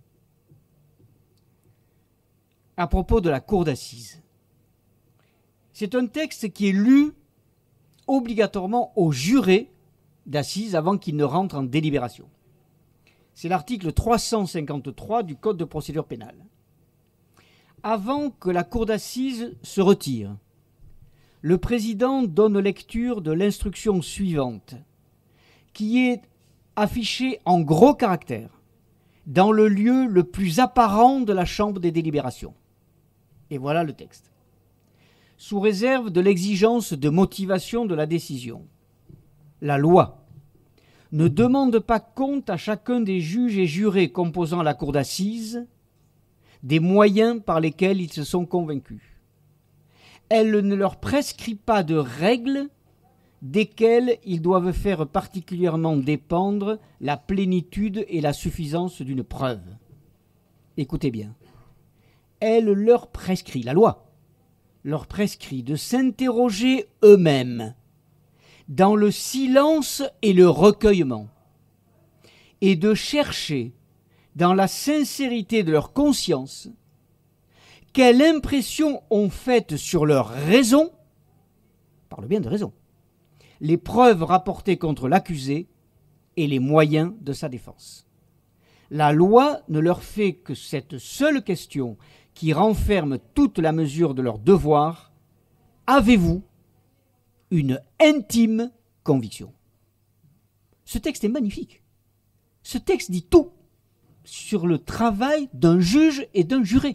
à propos de la cour d'assises. C'est un texte qui est lu obligatoirement aux jurés d'assises avant qu'ils ne rentrent en délibération. C'est l'article trois cent cinquante-trois du Code de procédure pénale. Avant que la cour d'assises se retire, le président donne lecture de l'instruction suivante, qui est affichée en gros caractères dans le lieu le plus apparent de la chambre des délibérations. Et voilà le texte. Sous réserve de l'exigence de motivation de la décision, la loi ne demande pas compte à chacun des juges et jurés composant la cour d'assises des moyens par lesquels ils se sont convaincus. Elle ne leur prescrit pas de règles desquelles ils doivent faire particulièrement dépendre la plénitude et la suffisance d'une preuve. Écoutez bien. Elle leur prescrit, la loi leur prescrit de s'interroger eux-mêmes dans le silence et le recueillement et de chercher dans la sincérité de leur conscience quelle impression ont faite sur leur raison, parle bien de raison, les preuves rapportées contre l'accusé et les moyens de sa défense. La loi ne leur fait que cette seule question qui renferme toute la mesure de leur devoir. Avez-vous une intime conviction? Ce texte est magnifique. Ce texte dit tout sur le travail d'un juge et d'un juré.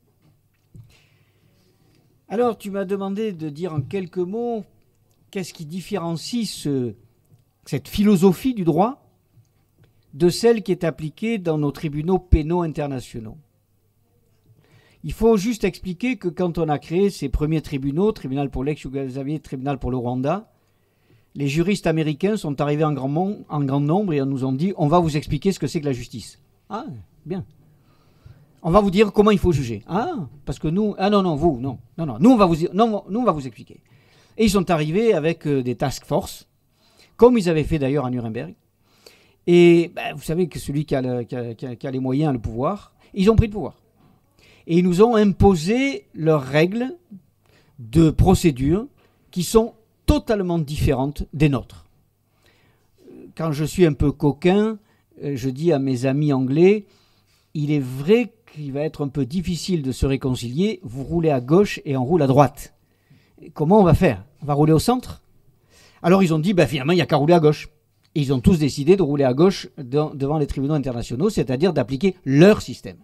Alors, tu m'as demandé de dire en quelques mots qu'est-ce qui différencie ce, cette philosophie du droit de celle qui est appliquée dans nos tribunaux pénaux internationaux. Il faut juste expliquer que quand on a créé ces premiers tribunaux, tribunal pour l'ex-Yougoslavie, tribunal pour le Rwanda, les juristes américains sont arrivés en grand, mon- en grand nombre et nous ont dit « on va vous expliquer ce que c'est que la justice ». Ah, bien. On va vous dire comment il faut juger. Ah, parce que nous... Ah non, non, vous, non. Non, non, nous on va vous, non, nous, on va vous expliquer. Et ils sont arrivés avec euh, des task force, comme ils avaient fait d'ailleurs à Nuremberg. Et ben, vous savez que celui qui a, le, qui, a, qui, a, qui a les moyens a le pouvoir. Ils ont pris le pouvoir. Et ils nous ont imposé leurs règles de procédure qui sont totalement différentes des nôtres. Quand je suis un peu coquin, je dis à mes amis anglais, il est vrai qu'il va être un peu difficile de se réconcilier. Vous roulez à gauche et on roule à droite. Comment on va faire? On va rouler au centre? Alors ils ont dit, ben, finalement, il n'y a qu'à rouler à gauche. Et ils ont tous décidé de rouler à gauche de, devant les tribunaux internationaux, c'est-à-dire d'appliquer leur système.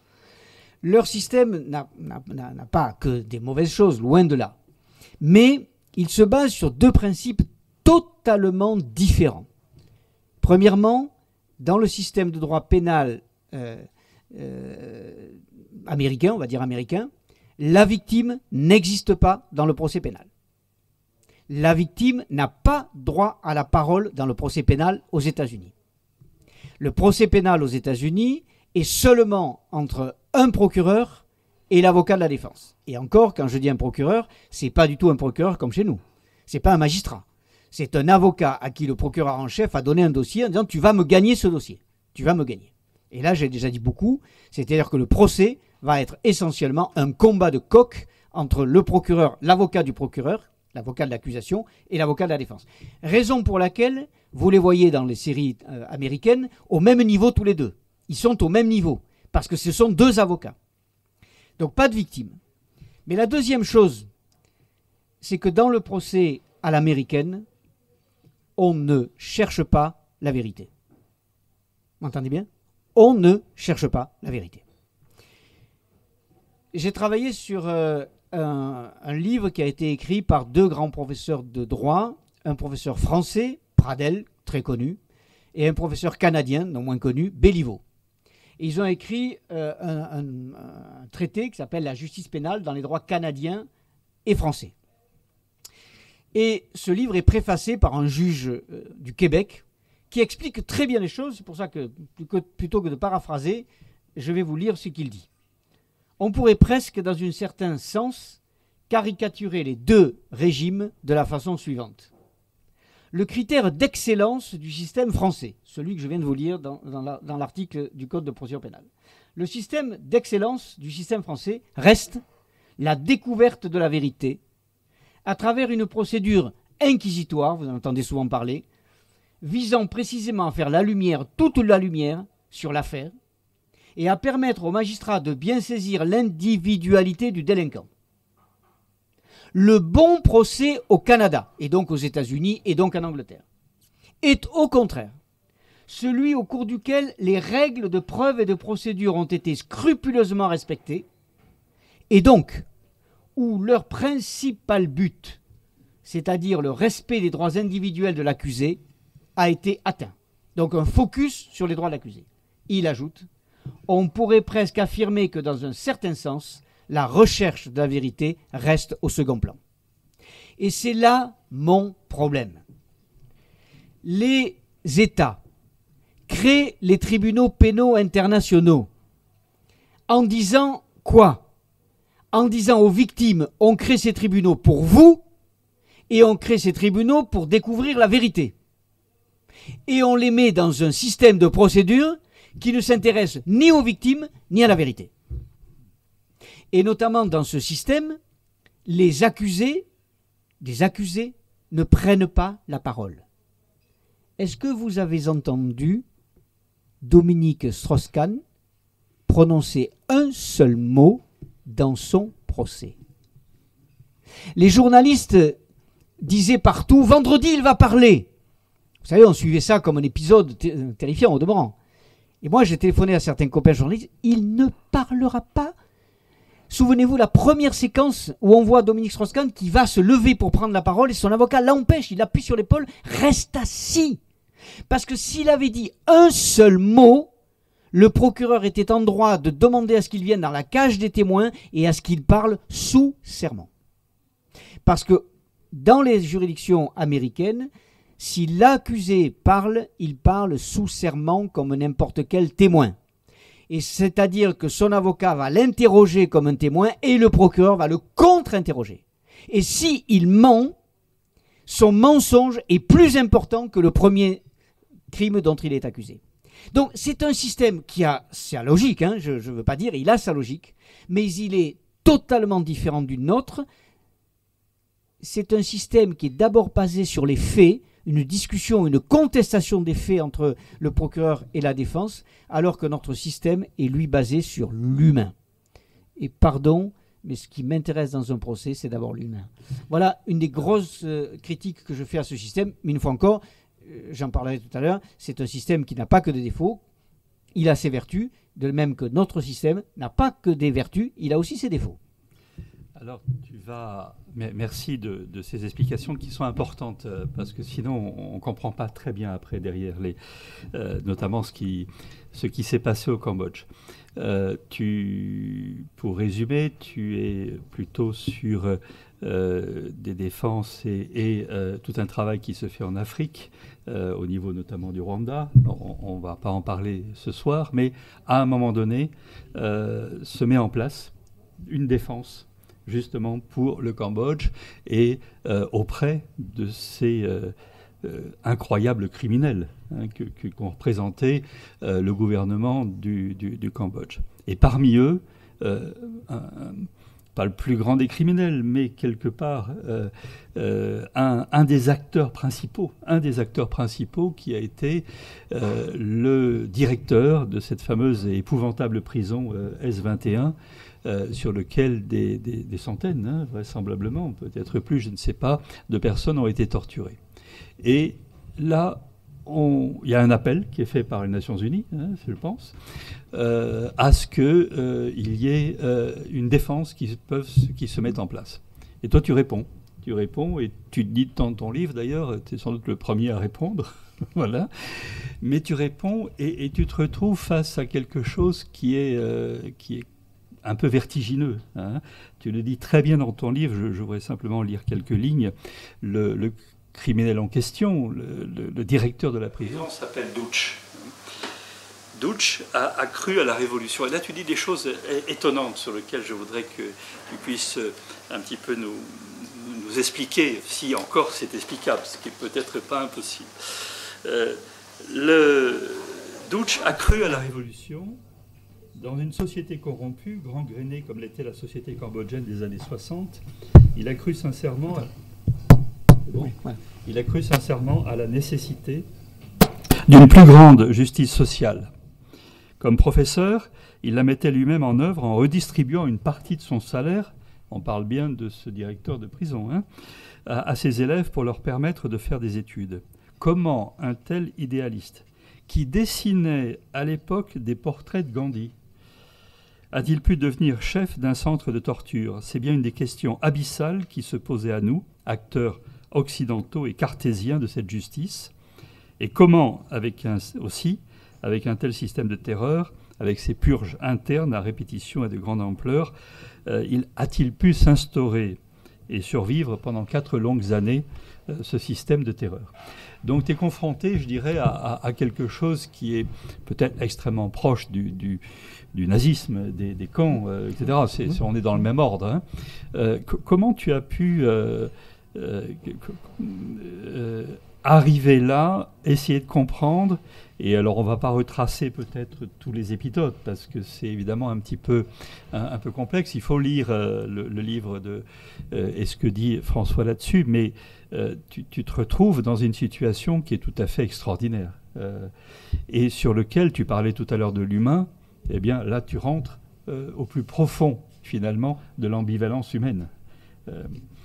Leur système n'a, n'a, n'a pas que des mauvaises choses, loin de là. Mais il se base sur deux principes totalement différents. Premièrement, dans le système de droit pénal euh, euh, américain, on va dire américain, la victime n'existe pas dans le procès pénal. La victime n'a pas droit à la parole dans le procès pénal aux États-Unis. Le procès pénal aux États-Unis est seulement entre un procureur et l'avocat de la défense. Et encore, quand je dis un procureur, c'est pas du tout un procureur comme chez nous. C'est pas un magistrat. C'est un avocat à qui le procureur en chef a donné un dossier en disant « tu vas me gagner ce dossier. Tu vas me gagner ». Et là, j'ai déjà dit beaucoup, c'est-à-dire que le procès va être essentiellement un combat de coq entre le procureur, l'avocat du procureur, l'avocat de l'accusation, et l'avocat de la défense. Raison pour laquelle, vous les voyez dans les séries euh, américaines, au même niveau tous les deux. Ils sont au même niveau, parce que ce sont deux avocats. Donc pas de victime. Mais la deuxième chose, c'est que dans le procès à l'américaine, on ne cherche pas la vérité. Vous m'entendez bien? On ne cherche pas la vérité. J'ai travaillé sur euh, un, un livre qui a été écrit par deux grands professeurs de droit, un professeur français, Pradel, très connu, et un professeur canadien, non moins connu, Béliveau. Et ils ont écrit euh, un, un, un traité qui s'appelle « La justice pénale dans les droits canadiens et français ». Et ce livre est préfacé par un juge euh, du Québec qui explique très bien les choses. C'est pour ça que, plutôt que de paraphraser, je vais vous lire ce qu'il dit. On pourrait presque, dans un certain sens, caricaturer les deux régimes de la façon suivante. Le critère d'excellence du système français, celui que je viens de vous lire dans, dans, la, dans l'article du Code de procédure pénale. Le système d'excellence du système français reste la découverte de la vérité à travers une procédure inquisitoire, vous en entendez souvent parler, visant précisément à faire la lumière, toute la lumière, sur l'affaire et à permettre aux magistrats de bien saisir l'individualité du délinquant. Le bon procès au Canada, et donc aux États-Unis, et donc en Angleterre, est au contraire celui au cours duquel les règles de preuve et de procédure ont été scrupuleusement respectées, et donc où leur principal but, c'est-à-dire le respect des droits individuels de l'accusé, a été atteint. Donc un focus sur les droits de l'accusé. Il ajoute, on pourrait presque affirmer que dans un certain sens, la recherche de la vérité reste au second plan. Et c'est là mon problème. Les États créent les tribunaux pénaux internationaux en disant quoi? En disant aux victimes, on crée ces tribunaux pour vous et on crée ces tribunaux pour découvrir la vérité. Et on les met dans un système de procédure qui ne s'intéresse ni aux victimes ni à la vérité. Et notamment dans ce système, les accusés, les accusés ne prennent pas la parole. Est-ce que vous avez entendu Dominique Strauss-Kahn prononcer un seul mot dans son procès? Les journalistes disaient partout « Vendredi, il va parler ». Vous savez, on suivait ça comme un épisode ter- terrifiant au demeurant. Et moi, j'ai téléphoné à certains copains journalistes. Il ne parlera pas. Souvenez-vous, la première séquence où on voit Dominique Strauss-Kahn qui va se lever pour prendre la parole et son avocat l'empêche. Il appuie sur l'épaule. Reste assis. Parce que s'il avait dit un seul mot, le procureur était en droit de demander à ce qu'il vienne dans la cage des témoins et à ce qu'il parle sous serment. Parce que dans les juridictions américaines, si l'accusé parle, il parle sous serment comme n'importe quel témoin. Et c'est-à-dire que son avocat va l'interroger comme un témoin et le procureur va le contre-interroger. Et s'il ment, son mensonge est plus important que le premier crime dont il est accusé. Donc c'est un système qui a sa logique, hein, je ne veux pas dire, il a sa logique, mais il est totalement différent du nôtre. C'est un système qui est d'abord basé sur les faits, une discussion, une contestation des faits entre le procureur et la défense, alors que notre système est, lui, basé sur l'humain. Et pardon, mais ce qui m'intéresse dans un procès, c'est d'abord l'humain. Voilà une des grosses euh, critiques que je fais à ce système, mais une fois encore, euh, j'en parlerai tout à l'heure, c'est un système qui n'a pas que des défauts, il a ses vertus, de même que notre système n'a pas que des vertus, il a aussi ses défauts. Alors, tu vas... Merci de, de ces explications qui sont importantes, euh, parce que sinon, on ne comprend pas très bien après derrière, les, euh, notamment ce qui, ce qui s'est passé au Cambodge. Euh, tu, pour résumer, tu es plutôt sur euh, des défenses et, et euh, tout un travail qui se fait en Afrique, euh, au niveau notamment du Rwanda. On ne va pas en parler ce soir, mais à un moment donné, euh, se met en place une défense justement pour le Cambodge et euh, auprès de ces euh, euh, incroyables criminels hein, que, que, qu'ont représenté euh, le gouvernement du, du, du Cambodge. Et parmi eux, euh, un, un, pas le plus grand des criminels, mais quelque part euh, euh, un, un des acteurs principaux, un des acteurs principaux qui a été euh, le directeur de cette fameuse et épouvantable prison euh, S vingt et un, Euh, sur lequel des, des, des centaines, hein, vraisemblablement, peut-être plus, je ne sais pas, de personnes ont été torturées. Et là, il y a un appel qui est fait par les Nations Unies, hein, je pense, euh, à ce qu'il euh, y ait euh, une défense qui, peuvent, qui se mette en place. Et toi, tu réponds. Tu réponds et tu dis dans ton livre, d'ailleurs, tu es sans doute le premier à répondre, voilà. Mais tu réponds et, et tu te retrouves face à quelque chose qui est, euh, qui est un peu vertigineux. Hein. Tu le dis très bien dans ton livre, je, je voudrais simplement lire quelques lignes. Le, le criminel en question, le, le, le directeur de la prison, s'appelle Dutch. Dutch a, a cru à la révolution. Et là, tu dis des choses étonnantes sur lesquelles je voudrais que tu puisses un petit peu nous, nous expliquer, si encore c'est explicable, ce qui n'est peut-être pas impossible. Euh, le Dutch a cru à la révolution dans une société corrompue, gangrénée comme l'était la société cambodgienne des années soixante. Il a cru sincèrement à... Bon, il a cru sincèrement à la nécessité d'une plus grande justice sociale. Comme professeur, il la mettait lui-même en œuvre en redistribuant une partie de son salaire, on parle bien de ce directeur de prison, hein, à, à ses élèves pour leur permettre de faire des études. Comment un tel idéaliste, qui dessinait à l'époque des portraits de Gandhi, a-t-il pu devenir chef d'un centre de torture? C'est bien une des questions abyssales qui se posaient à nous, acteurs occidentaux et cartésiens de cette justice. Et comment, avec un, aussi, avec un tel système de terreur, avec ces purges internes à répétition et de grande ampleur, euh, il, a-t-il pu s'instaurer et survivre pendant quatre longues années euh, ce système de terreur? Donc tu es confronté, je dirais, à, à, à quelque chose qui est peut-être extrêmement proche du, du, du nazisme, des, des camps, euh, et cetera. C'est, c'est, on est dans le même ordre. Hein. Euh, c- comment tu as pu euh, euh, euh, arriver là, essayer de comprendre? Et alors on ne va pas retracer peut-être tous les épisodes, parce que c'est évidemment un petit peu, un, un peu complexe. Il faut lire euh, le, le livre de, euh, et ce que dit François là-dessus, mais euh, tu, tu te retrouves dans une situation qui est tout à fait extraordinaire. Euh, et sur lequel tu parlais tout à l'heure de l'humain, eh bien là tu rentres euh, au plus profond, finalement, de l'ambivalence humaine. Euh,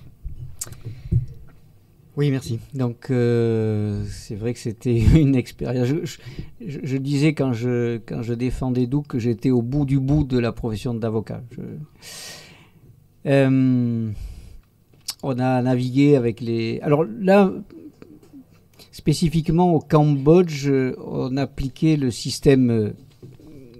Oui, merci. Donc, euh, c'est vrai que c'était une expérience. Je, je, je disais quand je, quand je défendais Douk que j'étais au bout du bout de la profession d'avocat. Je, euh, on a navigué avec les... Alors là, spécifiquement au Cambodge, on appliquait le système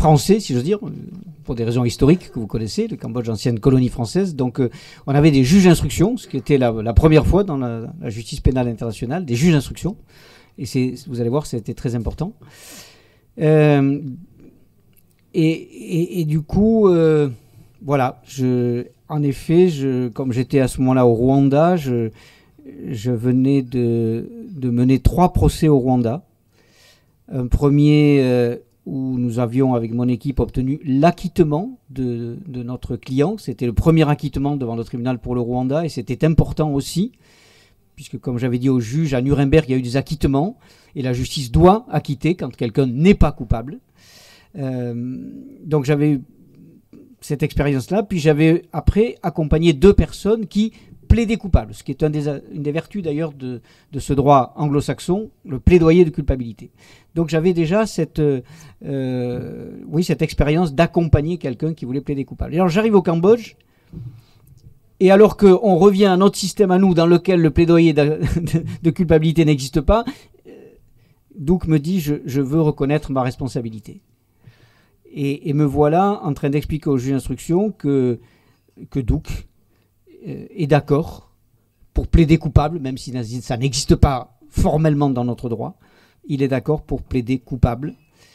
français, si j'ose dire, pour des raisons historiques que vous connaissez, le Cambodge, ancienne colonie française. Donc euh, on avait des juges d'instruction, ce qui était la, la première fois dans la, la justice pénale internationale, des juges d'instruction. Et c'est, vous allez voir, c'était très important. Euh, et, et, et du coup, euh, voilà, je, en effet, je, comme j'étais à ce moment-là au Rwanda, je, je venais de, de mener trois procès au Rwanda. Un premier euh, où nous avions, avec mon équipe, obtenu l'acquittement de, de notre client. C'était le premier acquittement devant le tribunal pour le Rwanda, et c'était important aussi, puisque, comme j'avais dit au juge, à Nuremberg, il y a eu des acquittements, et la justice doit acquitter quand quelqu'un n'est pas coupable. Euh, donc j'avais eu cette expérience-là, puis j'avais après accompagné deux personnes qui plaider coupable, ce qui est un des, une des vertus d'ailleurs de, de ce droit anglo-saxon, le plaidoyer de culpabilité. Donc j'avais déjà cette, euh, oui, cette expérience d'accompagner quelqu'un qui voulait plaider coupable. Et alors j'arrive au Cambodge, et alors qu'on revient à notre système à nous, dans lequel le plaidoyer de, de, de culpabilité n'existe pas, Douk me dit je, je veux reconnaître ma responsabilité. Et, et me voilà en train d'expliquer au juge d'instruction que, que Douk est d'accord pour plaider coupable, même si ça n'existe pas formellement dans notre droit. Il est d'accord pour plaider coupable.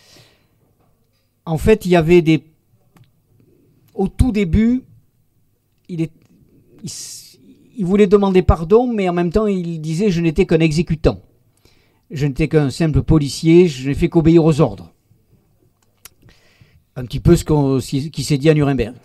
En fait, il y avait des... Au tout début, il, est... il... il voulait demander pardon, mais en même temps, il disait « je n'étais qu'un exécutant. Je n'étais qu'un simple policier, je n'ai fait qu'obéir aux ordres. » Un petit peu ce qu'on... qui s'est dit à Nuremberg.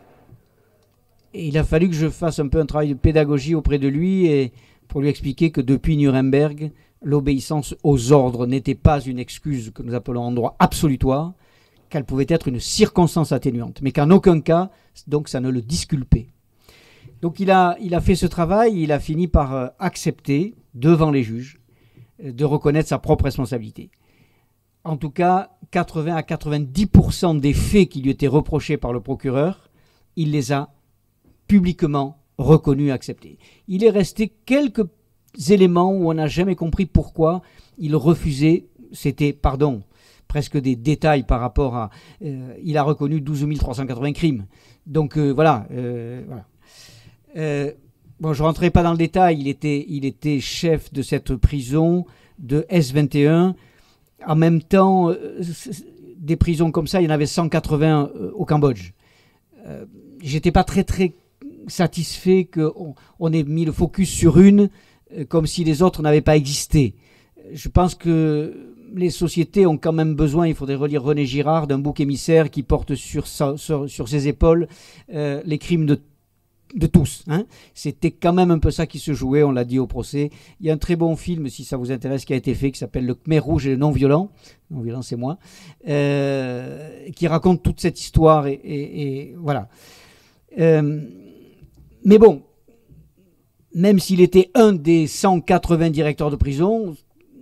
Et il a fallu que je fasse un peu un travail de pédagogie auprès de lui et pour lui expliquer que depuis Nuremberg, l'obéissance aux ordres n'était pas une excuse que nous appelons en droit absolutoire, qu'elle pouvait être une circonstance atténuante, mais qu'en aucun cas, donc, ça ne le disculpait. Donc il a, il a fait ce travail, il a fini par euh, accepter, devant les juges, euh, de reconnaître sa propre responsabilité. En tout cas, quatre-vingts à quatre-vingt-dix pour cent des faits qui lui étaient reprochés par le procureur, il les a publiquement reconnu et accepté. Il est resté quelques éléments où on n'a jamais compris pourquoi il refusait, c'était, pardon, presque des détails par rapport à... Euh, il a reconnu douze mille trois cent quatre-vingts crimes. Donc euh, voilà. Euh, voilà. Euh, bon, je ne rentrerai pas dans le détail, il était, il était chef de cette prison de S vingt et un. En même temps, euh, des prisons comme ça, il y en avait cent quatre-vingts euh, au Cambodge. Euh, j'étais pas très très satisfait qu'on on ait mis le focus sur une euh, comme si les autres n'avaient pas existé. Je pense que les sociétés ont quand même besoin, il faudrait relire René Girard, d'un bouc émissaire qui porte sur, sa, sur, sur ses épaules euh, les crimes de, de tous. Hein. C'était quand même un peu ça qui se jouait, on l'a dit au procès. Il y a un très bon film, si ça vous intéresse, qui a été fait, qui s'appelle Le Khmer Rouge et le non-violent. Non-violent, c'est moi. Euh, qui raconte toute cette histoire et, et, et voilà. Euh, mais bon, même s'il était un des cent quatre-vingts directeurs de prison,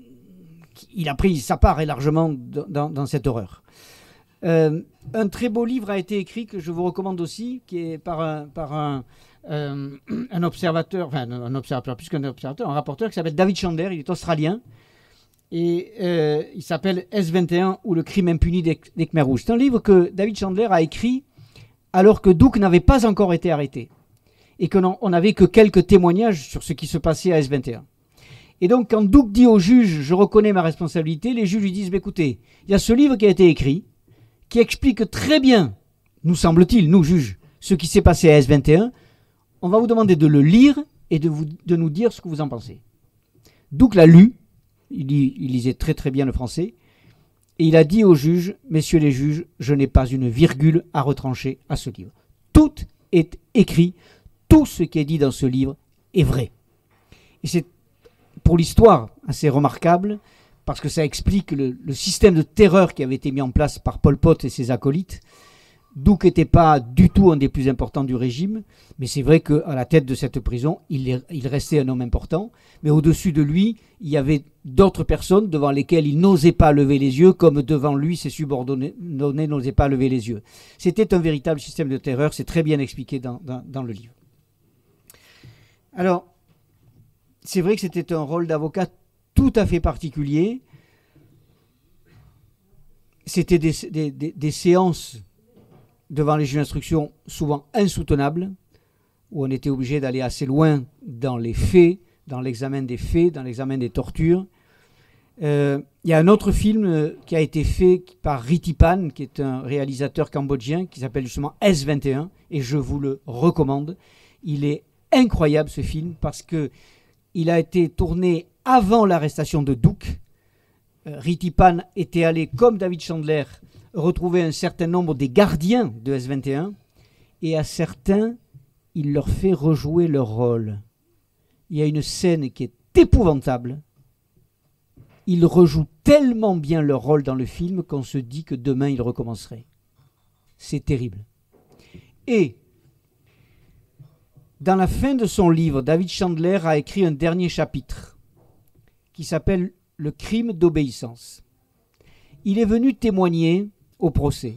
il a pris sa part et largement dans, dans cette horreur. Euh, un très beau livre a été écrit, que je vous recommande aussi, qui est par un, par un, euh, un observateur, enfin un observateur, plus qu'un observateur, un rapporteur qui s'appelle David Chandler, il est australien, et euh, il s'appelle S vingt et un ou le crime impuni des, des Khmers rouges. C'est un livre que David Chandler a écrit alors que Douk n'avait pas encore été arrêté, et qu'on n'avait que quelques témoignages sur ce qui se passait à S vingt et un. Et donc, quand Douk dit au juge « je reconnais ma responsabilité », les juges lui disent bah, « écoutez, il y a ce livre qui a été écrit, qui explique très bien, nous semble-t-il, nous juges, ce qui s'est passé à S vingt et un. On va vous demander de le lire et de, vous, de nous dire ce que vous en pensez. » Douk l'a lu, il, lit, il lisait très très bien le français, et il a dit aux juges « messieurs les juges, je n'ai pas une virgule à retrancher à ce livre. Tout est écrit, tout ce qui est dit dans ce livre est vrai. » Et c'est pour l'histoire assez remarquable, parce que ça explique le, le système de terreur qui avait été mis en place par Pol Pot et ses acolytes. Douk n'était pas du tout un des plus importants du régime, mais c'est vrai qu'à la tête de cette prison, il, est, il restait un homme important, mais au-dessus de lui, il y avait d'autres personnes devant lesquelles il n'osait pas lever les yeux, comme devant lui, ses subordonnés n'osaient pas lever les yeux. C'était un véritable système de terreur, c'est très bien expliqué dans, dans, dans le livre. Alors, c'est vrai que c'était un rôle d'avocat tout à fait particulier. c'était des, des, des, des séances devant les juges d'instruction souvent insoutenables, où on était obligé d'aller assez loin dans les faits, dans l'examen des faits, dans l'examen des tortures. Euh, il y a un autre film qui a été fait par Ritipan, qui est un réalisateur cambodgien, qui s'appelle justement S vingt et un, et je vous le recommande. Il est incroyable ce film, parce qu'il a été tourné avant l'arrestation de Duc. Euh, Ritipan était allé, comme David Chandler, retrouver un certain nombre des gardiens de S vingt et un, et à certains, il leur fait rejouer leur rôle. Il y a une scène qui est épouvantable. Ils rejouent tellement bien leur rôle dans le film qu'on se dit que demain ils recommenceraient. C'est terrible. Et dans la fin de son livre, David Chandler a écrit un dernier chapitre qui s'appelle « Le crime d'obéissance ». Il est venu témoigner au procès.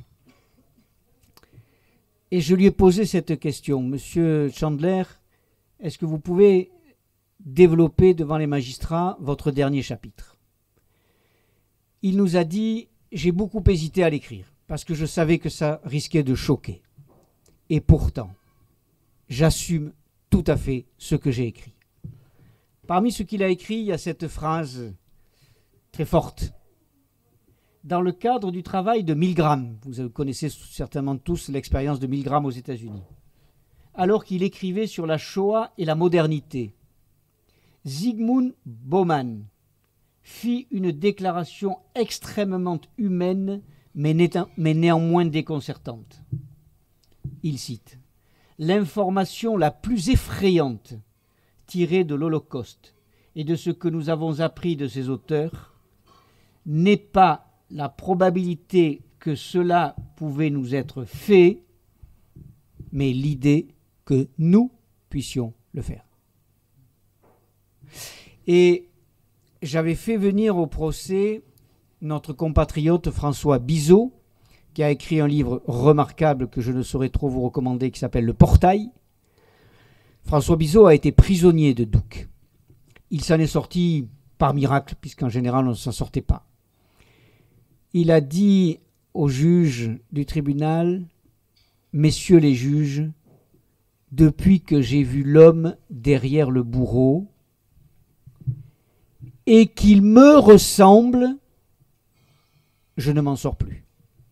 Et je lui ai posé cette question. Monsieur Chandler, est-ce que vous pouvez développer devant les magistrats votre dernier chapitre? Il nous a dit, j'ai beaucoup hésité à l'écrire, parce que je savais que ça risquait de choquer. Et pourtant, j'assume tout à fait ce que j'ai écrit. Parmi ce qu'il a écrit, il y a cette phrase très forte. Dans le cadre du travail de Milgram, vous connaissez certainement tous l'expérience de Milgram aux États-Unis, alors qu'il écrivait sur la Shoah et la modernité, Zygmunt Bauman fit une déclaration extrêmement humaine, mais, mais néanmoins déconcertante. Il cite « L'information la plus effrayante tirée de l'Holocauste et de ce que nous avons appris de ses auteurs n'est pas la probabilité que cela pouvait nous être fait, mais l'idée que nous puissions le faire. » Et j'avais fait venir au procès notre compatriote François Bizot, qui a écrit un livre remarquable que je ne saurais trop vous recommander, qui s'appelle « Le Portail ». François Bizot a été prisonnier de Duc. Il s'en est sorti par miracle, puisqu'en général on ne s'en sortait pas. Il a dit aux juges du tribunal, « Messieurs les juges, depuis que j'ai vu l'homme derrière le bourreau et qu'il me ressemble, je ne m'en sors plus. »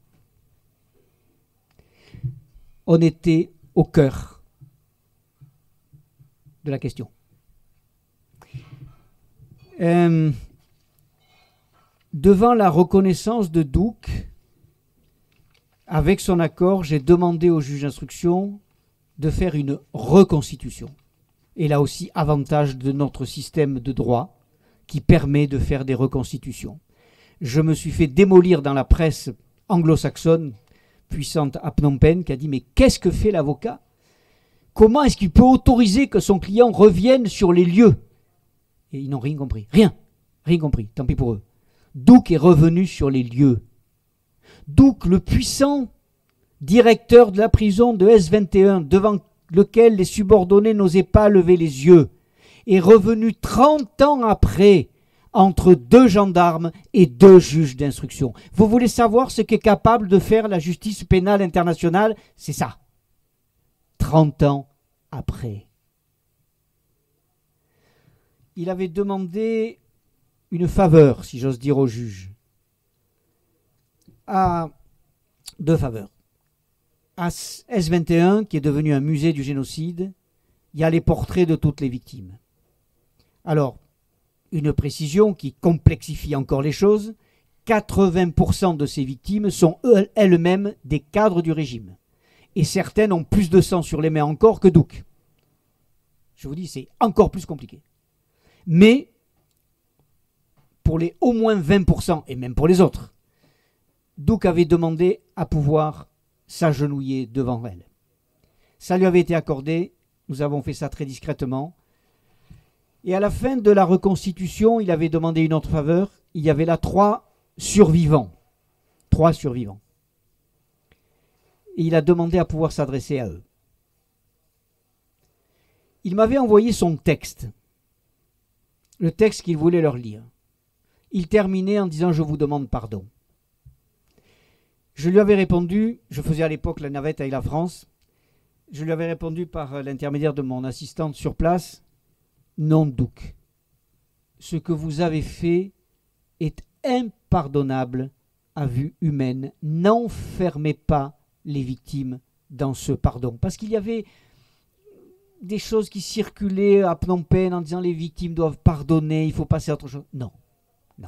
On était au cœur de la question. Euh, devant la reconnaissance de Duc, avec son accord, j'ai demandé au juge d'instruction de faire une reconstitution. Et là aussi, avantage de notre système de droit qui permet de faire des reconstitutions. Je me suis fait démolir dans la presse anglo-saxonne, puissante à Phnom Penh, qui a dit « Mais qu'est-ce que fait l'avocat ? Comment est-ce qu'il peut autoriser que son client revienne sur les lieux ?» Et ils n'ont rien compris. Rien. Rien compris. Tant pis pour eux. Duc est revenu sur les lieux. Duc, le puissant directeur de la prison de S vingt et un, devant lequel les subordonnés n'osaient pas lever les yeux, est revenu trente ans après entre deux gendarmes et deux juges d'instruction. Vous voulez savoir ce qu'est capable de faire la justice pénale internationale? C'est ça. trente ans après. Il avait demandé une faveur, si j'ose dire, au juge. À deux faveurs. À S vingt et un, qui est devenu un musée du génocide, il y a les portraits de toutes les victimes. Alors, une précision qui complexifie encore les choses, quatre-vingts pour cent de ces victimes sont elles-mêmes des cadres du régime. Et certaines ont plus de sang sur les mains encore que Duc. Je vous dis, c'est encore plus compliqué. Mais, pour les au moins vingt pour cent, et même pour les autres, Duc avait demandé à pouvoir s'agenouiller devant elle. Ça lui avait été accordé, nous avons fait ça très discrètement. Et à la fin de la reconstitution, il avait demandé une autre faveur. Il y avait là trois survivants. Trois survivants. Et il a demandé à pouvoir s'adresser à eux. Il m'avait envoyé son texte. Le texte qu'il voulait leur lire. Il terminait en disant « Je vous demande pardon ». Je lui avais répondu, je faisais à l'époque la navette avec la France, je lui avais répondu par l'intermédiaire de mon assistante sur place, non, Duc. Ce que vous avez fait est impardonnable à vue humaine. N'enfermez pas les victimes dans ce pardon. Parce qu'il y avait des choses qui circulaient à Phnom Penh en disant les victimes doivent pardonner, il faut passer à autre chose. Non, non.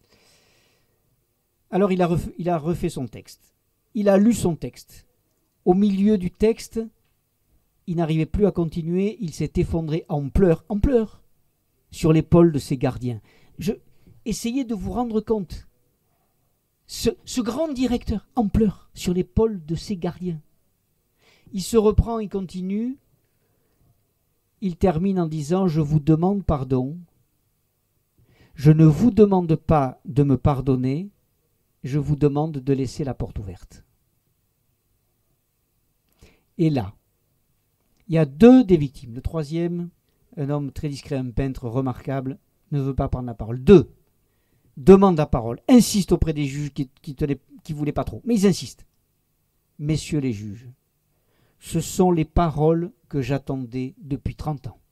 Alors il a, refait, il a refait son texte. Il a lu son texte. Au milieu du texte, il n'arrivait plus à continuer, il s'est effondré en pleurs, en pleurs, sur l'épaule de ses gardiens. Je, essayez de vous rendre compte. Ce, ce grand directeur en pleurs sur l'épaule de ses gardiens. Il se reprend, il continue. Il termine en disant « Je vous demande pardon. Je ne vous demande pas de me pardonner. Je vous demande de laisser la porte ouverte. » Et là, il y a deux des victimes. Le troisième, un homme très discret, un peintre remarquable, ne veut pas prendre la parole. Deux, demande la parole, insiste auprès des juges qui ne qui voulaient pas trop. Mais ils insistent. Messieurs les juges, ce sont les paroles que j'attendais depuis trente ans.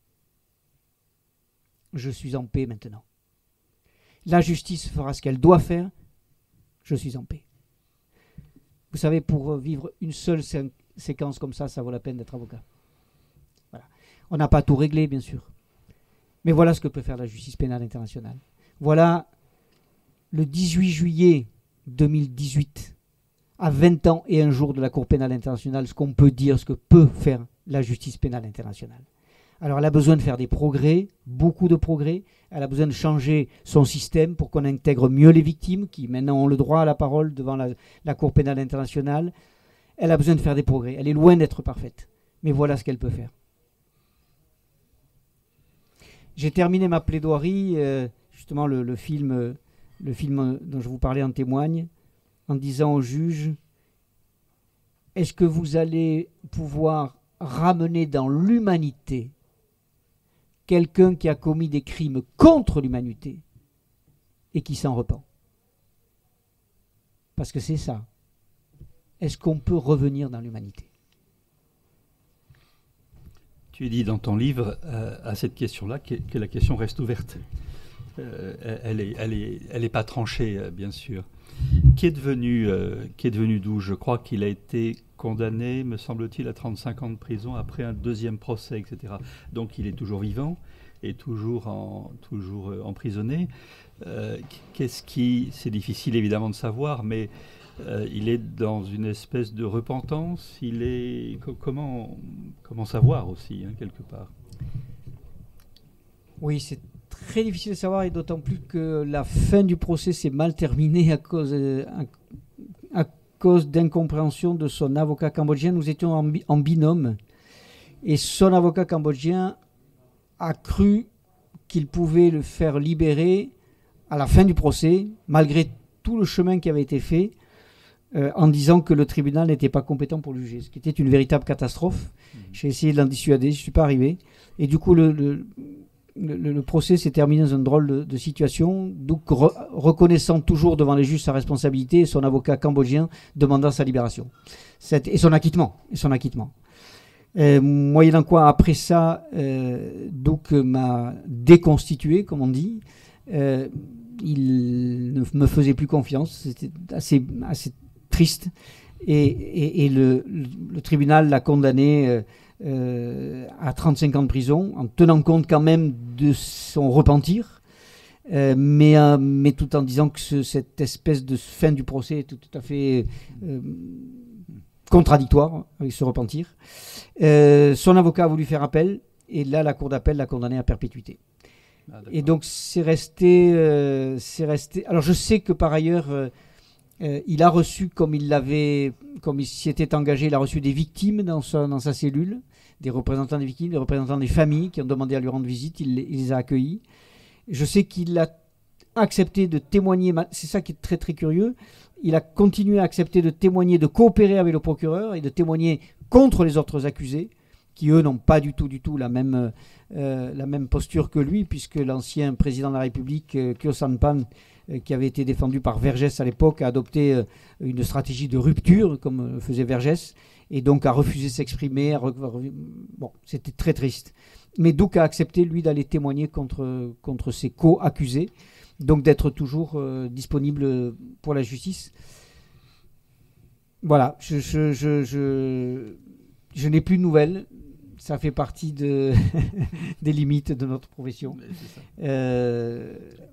Je suis en paix maintenant. La justice fera ce qu'elle doit faire. Je suis en paix. Vous savez, pour vivre une seule sé séquence comme ça, ça vaut la peine d'être avocat. Voilà. On n'a pas tout réglé, bien sûr. Mais voilà ce que peut faire la justice pénale internationale. Voilà le dix-huit juillet deux mille dix-huit, à vingt ans et un jour de la Cour pénale internationale, ce qu'on peut dire, ce que peut faire la justice pénale internationale. Alors elle a besoin de faire des progrès, beaucoup de progrès. Elle a besoin de changer son système pour qu'on intègre mieux les victimes, qui maintenant ont le droit à la parole devant la, la Cour pénale internationale. Elle a besoin de faire des progrès. Elle est loin d'être parfaite. Mais voilà ce qu'elle peut faire. J'ai terminé ma plaidoirie, euh, justement le, le, film, euh, le film dont je vous parlais en témoigne, en disant au juge, est-ce que vous allez pouvoir ramener dans l'humanité quelqu'un qui a commis des crimes contre l'humanité et qui s'en repent? Parce que c'est ça. Est-ce qu'on peut revenir dans l'humanité? Tu dis dans ton livre euh, à cette question-là que, que la question reste ouverte. Euh, elle n'est elle est, elle est pas tranchée, euh, bien sûr. Qui est devenu, euh, qui est devenu Douche? Je crois qu'il a été condamné, me semble-t-il, à trente-cinq ans de prison après un deuxième procès, et cetera. Donc il est toujours vivant et toujours, en, toujours euh, emprisonné. Euh, qu'est-ce qui, c'est difficile évidemment de savoir, mais euh, il est dans une espèce de repentance. Il est comment, comment savoir aussi, hein, quelque part. Oui, c'est très difficile de savoir, et d'autant plus que la fin du procès s'est mal terminée à cause, à, à cause d'incompréhension de son avocat cambodgien. Nous étions en, bi en binôme, et son avocat cambodgien a cru qu'il pouvait le faire libérer à la fin du procès, malgré tout le chemin qui avait été fait, euh, en disant que le tribunal n'était pas compétent pour le juger, ce qui était une véritable catastrophe. Mmh. J'ai essayé de l'en dissuader, je ne suis pas arrivé. Et du coup, le... le Le, le, le procès s'est terminé dans une drôle de, de situation, donc re, reconnaissant toujours devant les juges sa responsabilité, et son avocat cambodgien demandant sa libération Cette, et son acquittement. Et son acquittement. Euh, moyennant quoi, après ça, euh, donc m'a déconstitué, comme on dit. Euh, il ne me faisait plus confiance, c'était assez, assez triste. Et, et, et le, le, le tribunal l'a condamné euh, Euh, à trente-cinq ans de prison, en tenant compte quand même de son repentir, euh, mais, euh, mais tout en disant que ce, cette espèce de fin du procès est tout, tout à fait euh, contradictoire avec ce repentir. Euh, son avocat a voulu faire appel, et là la cour d'appel l'a condamné à perpétuité. Ah, et donc c'est resté, euh, c'est resté... Alors je sais que par ailleurs... Euh, Euh, il a reçu, comme il l'avait, comme il s'y était engagé, il a reçu des victimes dans sa, dans sa cellule, des représentants des victimes, des représentants des familles qui ont demandé à lui rendre visite, il, il les a accueillis. Je sais qu'il a accepté de témoigner, c'est ça qui est très très curieux, il a continué à accepter de témoigner, de coopérer avec le procureur et de témoigner contre les autres accusés, qui eux n'ont pas du tout, du tout la même, euh, la même posture que lui, puisque l'ancien président de la République, euh, Kyo Sampan, euh, qui avait été défendu par Vergès à l'époque, a adopté euh, une stratégie de rupture, comme euh, faisait Vergès, et donc a refusé de s'exprimer. Re... Bon, c'était très triste. Mais Duque a accepté, lui, d'aller témoigner contre, contre ses co-accusés, donc d'être toujours euh, disponible pour la justice. Voilà, je, je, je, je, je n'ai plus de nouvelles. Ça fait partie de des limites de notre profession. Euh,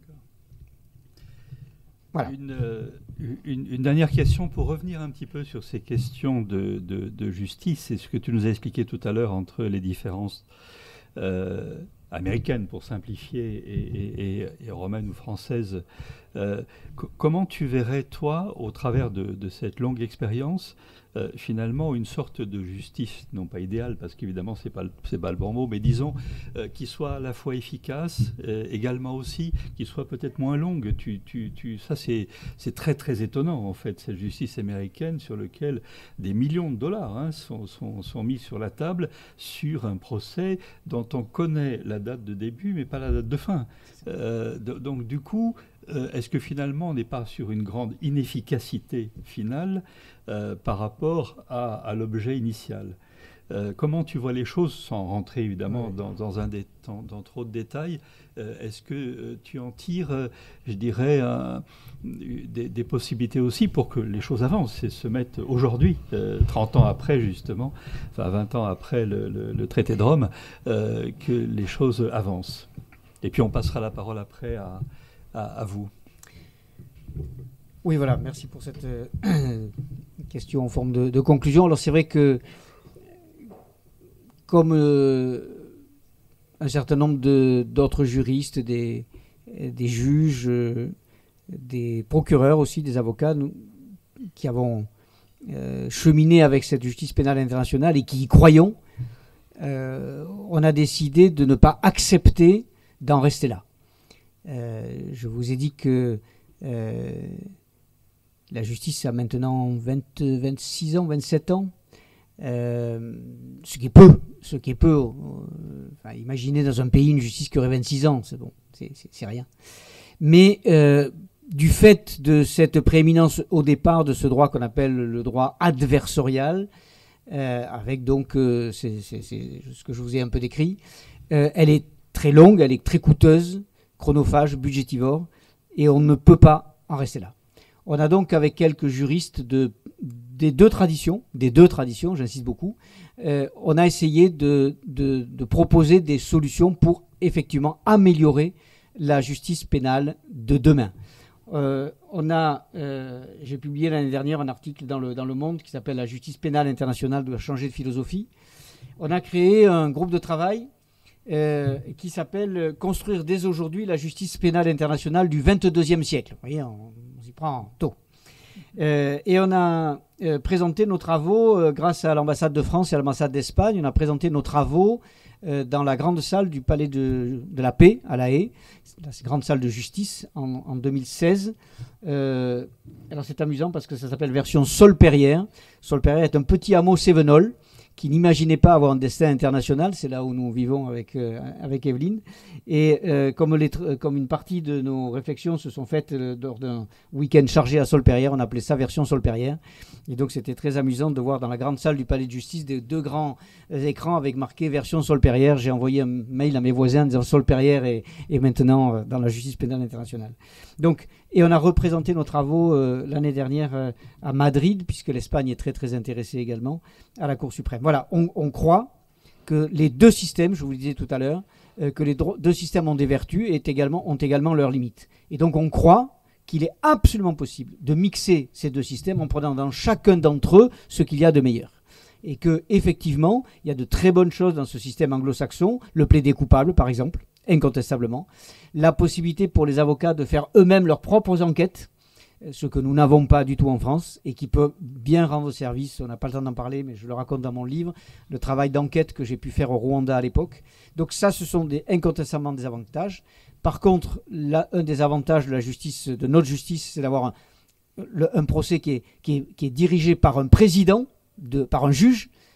voilà. Une, une, une dernière question pour revenir un petit peu sur ces questions de, de, de justice. C'est ce que tu nous as expliqué tout à l'heure entre les différences euh, américaines, pour simplifier, et, et, et romaines ou françaises. Euh, comment tu verrais, toi, au travers de, de cette longue expérience, euh, finalement, une sorte de justice, non pas idéale, parce qu'évidemment, ce n'est pas, c'est pas le bon mot, mais disons, euh, qui soit à la fois efficace, euh, également aussi, qui soit peut-être moins longue. Tu, tu, tu, ça, c'est, c'est très, très étonnant, en fait, cette justice américaine sur laquelle des millions de dollars hein, sont, sont, sont mis sur la table sur un procès dont on connaît la date de début, mais pas la date de fin. Euh, donc, du coup, Euh, est-ce que finalement on n'est pas sur une grande inefficacité finale euh, par rapport à, à l'objet initial? euh, Comment tu vois les choses, sans rentrer évidemment oui. dans, dans, un dé, dans, dans trop de détails? euh, Est-ce que euh, tu en tires, euh, je dirais, un, des, des possibilités aussi pour que les choses avancent et se mettent aujourd'hui, euh, trente ans après justement, enfin vingt ans après le, le, le traité de Rome, euh, que les choses avancent? Et puis on passera la parole après à À, à vous. Oui, voilà, merci pour cette euh, question en forme de, de conclusion. Alors c'est vrai que, comme euh, un certain nombre de, d'autres juristes, des, des juges, euh, des procureurs aussi, des avocats, nous, qui avons euh, cheminé avec cette justice pénale internationale et qui y croyons, euh, on a décidé de ne pas accepter d'en rester là. Euh, je vous ai dit que euh, la justice a maintenant vingt, vingt-six ans, vingt-sept ans, euh, ce qui est peu, ce qui est peu. Euh, enfin, imaginez dans un pays une justice qui aurait vingt-six ans, c'est bon, c'est, c'est, c'est rien. Mais euh, du fait de cette prééminence au départ de ce droit qu'on appelle le droit adversarial, euh, avec donc euh, c'est, c'est, c'est ce que je vous ai un peu décrit, euh, elle est très longue, elle est très coûteuse, chronophage, budgétivore, et on ne peut pas en rester là. On a donc, avec quelques juristes de, des deux traditions, des deux traditions, j'insiste beaucoup, euh, on a essayé de, de, de proposer des solutions pour effectivement améliorer la justice pénale de demain. Euh, on a, euh, j'ai publié l'année dernière un article dans le, dans le Monde qui s'appelle « La justice pénale internationale doit changer de philosophie ». On a créé un groupe de travail Euh, qui s'appelle « Construire dès aujourd'hui la justice pénale internationale du vingt-deuxième siècle ». Vous voyez, on, on s'y prend tôt. Euh, et on a euh, présenté nos travaux, euh, grâce à l'ambassade de France et à l'ambassade d'Espagne, on a présenté nos travaux euh, dans la grande salle du Palais de, de la Paix, à La Haye, la grande salle de justice, en, en deux mille seize. Euh, alors c'est amusant parce que ça s'appelle version Solperrière. Solperrière est un petit hameau cévenol qui n'imaginait pas avoir un destin international, c'est là où nous vivons avec, euh, avec Evelyne. Et euh, comme, les, comme une partie de nos réflexions se sont faites euh, lors d'un week-end chargé à Solperrière, on appelait ça version Solperrière. Et donc c'était très amusant de voir dans la grande salle du Palais de Justice des deux grands euh, écrans avec marqué version Solperrière. J'ai envoyé un mail à mes voisins en disant Solperrière est, est maintenant euh, dans la justice pénale internationale. Donc, et on a représenté nos travaux euh, l'année dernière euh, à Madrid, puisque l'Espagne est très très intéressée également, à la Cour suprême. Voilà, on, on croit que les deux systèmes, je vous le disais tout à l'heure, euh, que les dro- deux systèmes ont des vertus et également, ont également leurs limites. Et donc on croit qu'il est absolument possible de mixer ces deux systèmes en prenant dans chacun d'entre eux ce qu'il y a de meilleur. Et qu'effectivement, il y a de très bonnes choses dans ce système anglo-saxon, le plaider coupable par exemple, incontestablement, la possibilité pour les avocats de faire eux-mêmes leurs propres enquêtes, ce que nous n'avons pas du tout en France et qui peut bien rendre service. On n'a pas le temps d'en parler, mais je le raconte dans mon livre, le travail d'enquête que j'ai pu faire au Rwanda à l'époque. Donc ça, ce sont des, incontestablement des avantages. Par contre, là, un des avantages de la justice, de notre justice, c'est d'avoir un, le, un procès qui est, qui, est, qui est dirigé par un président, de, par un juge,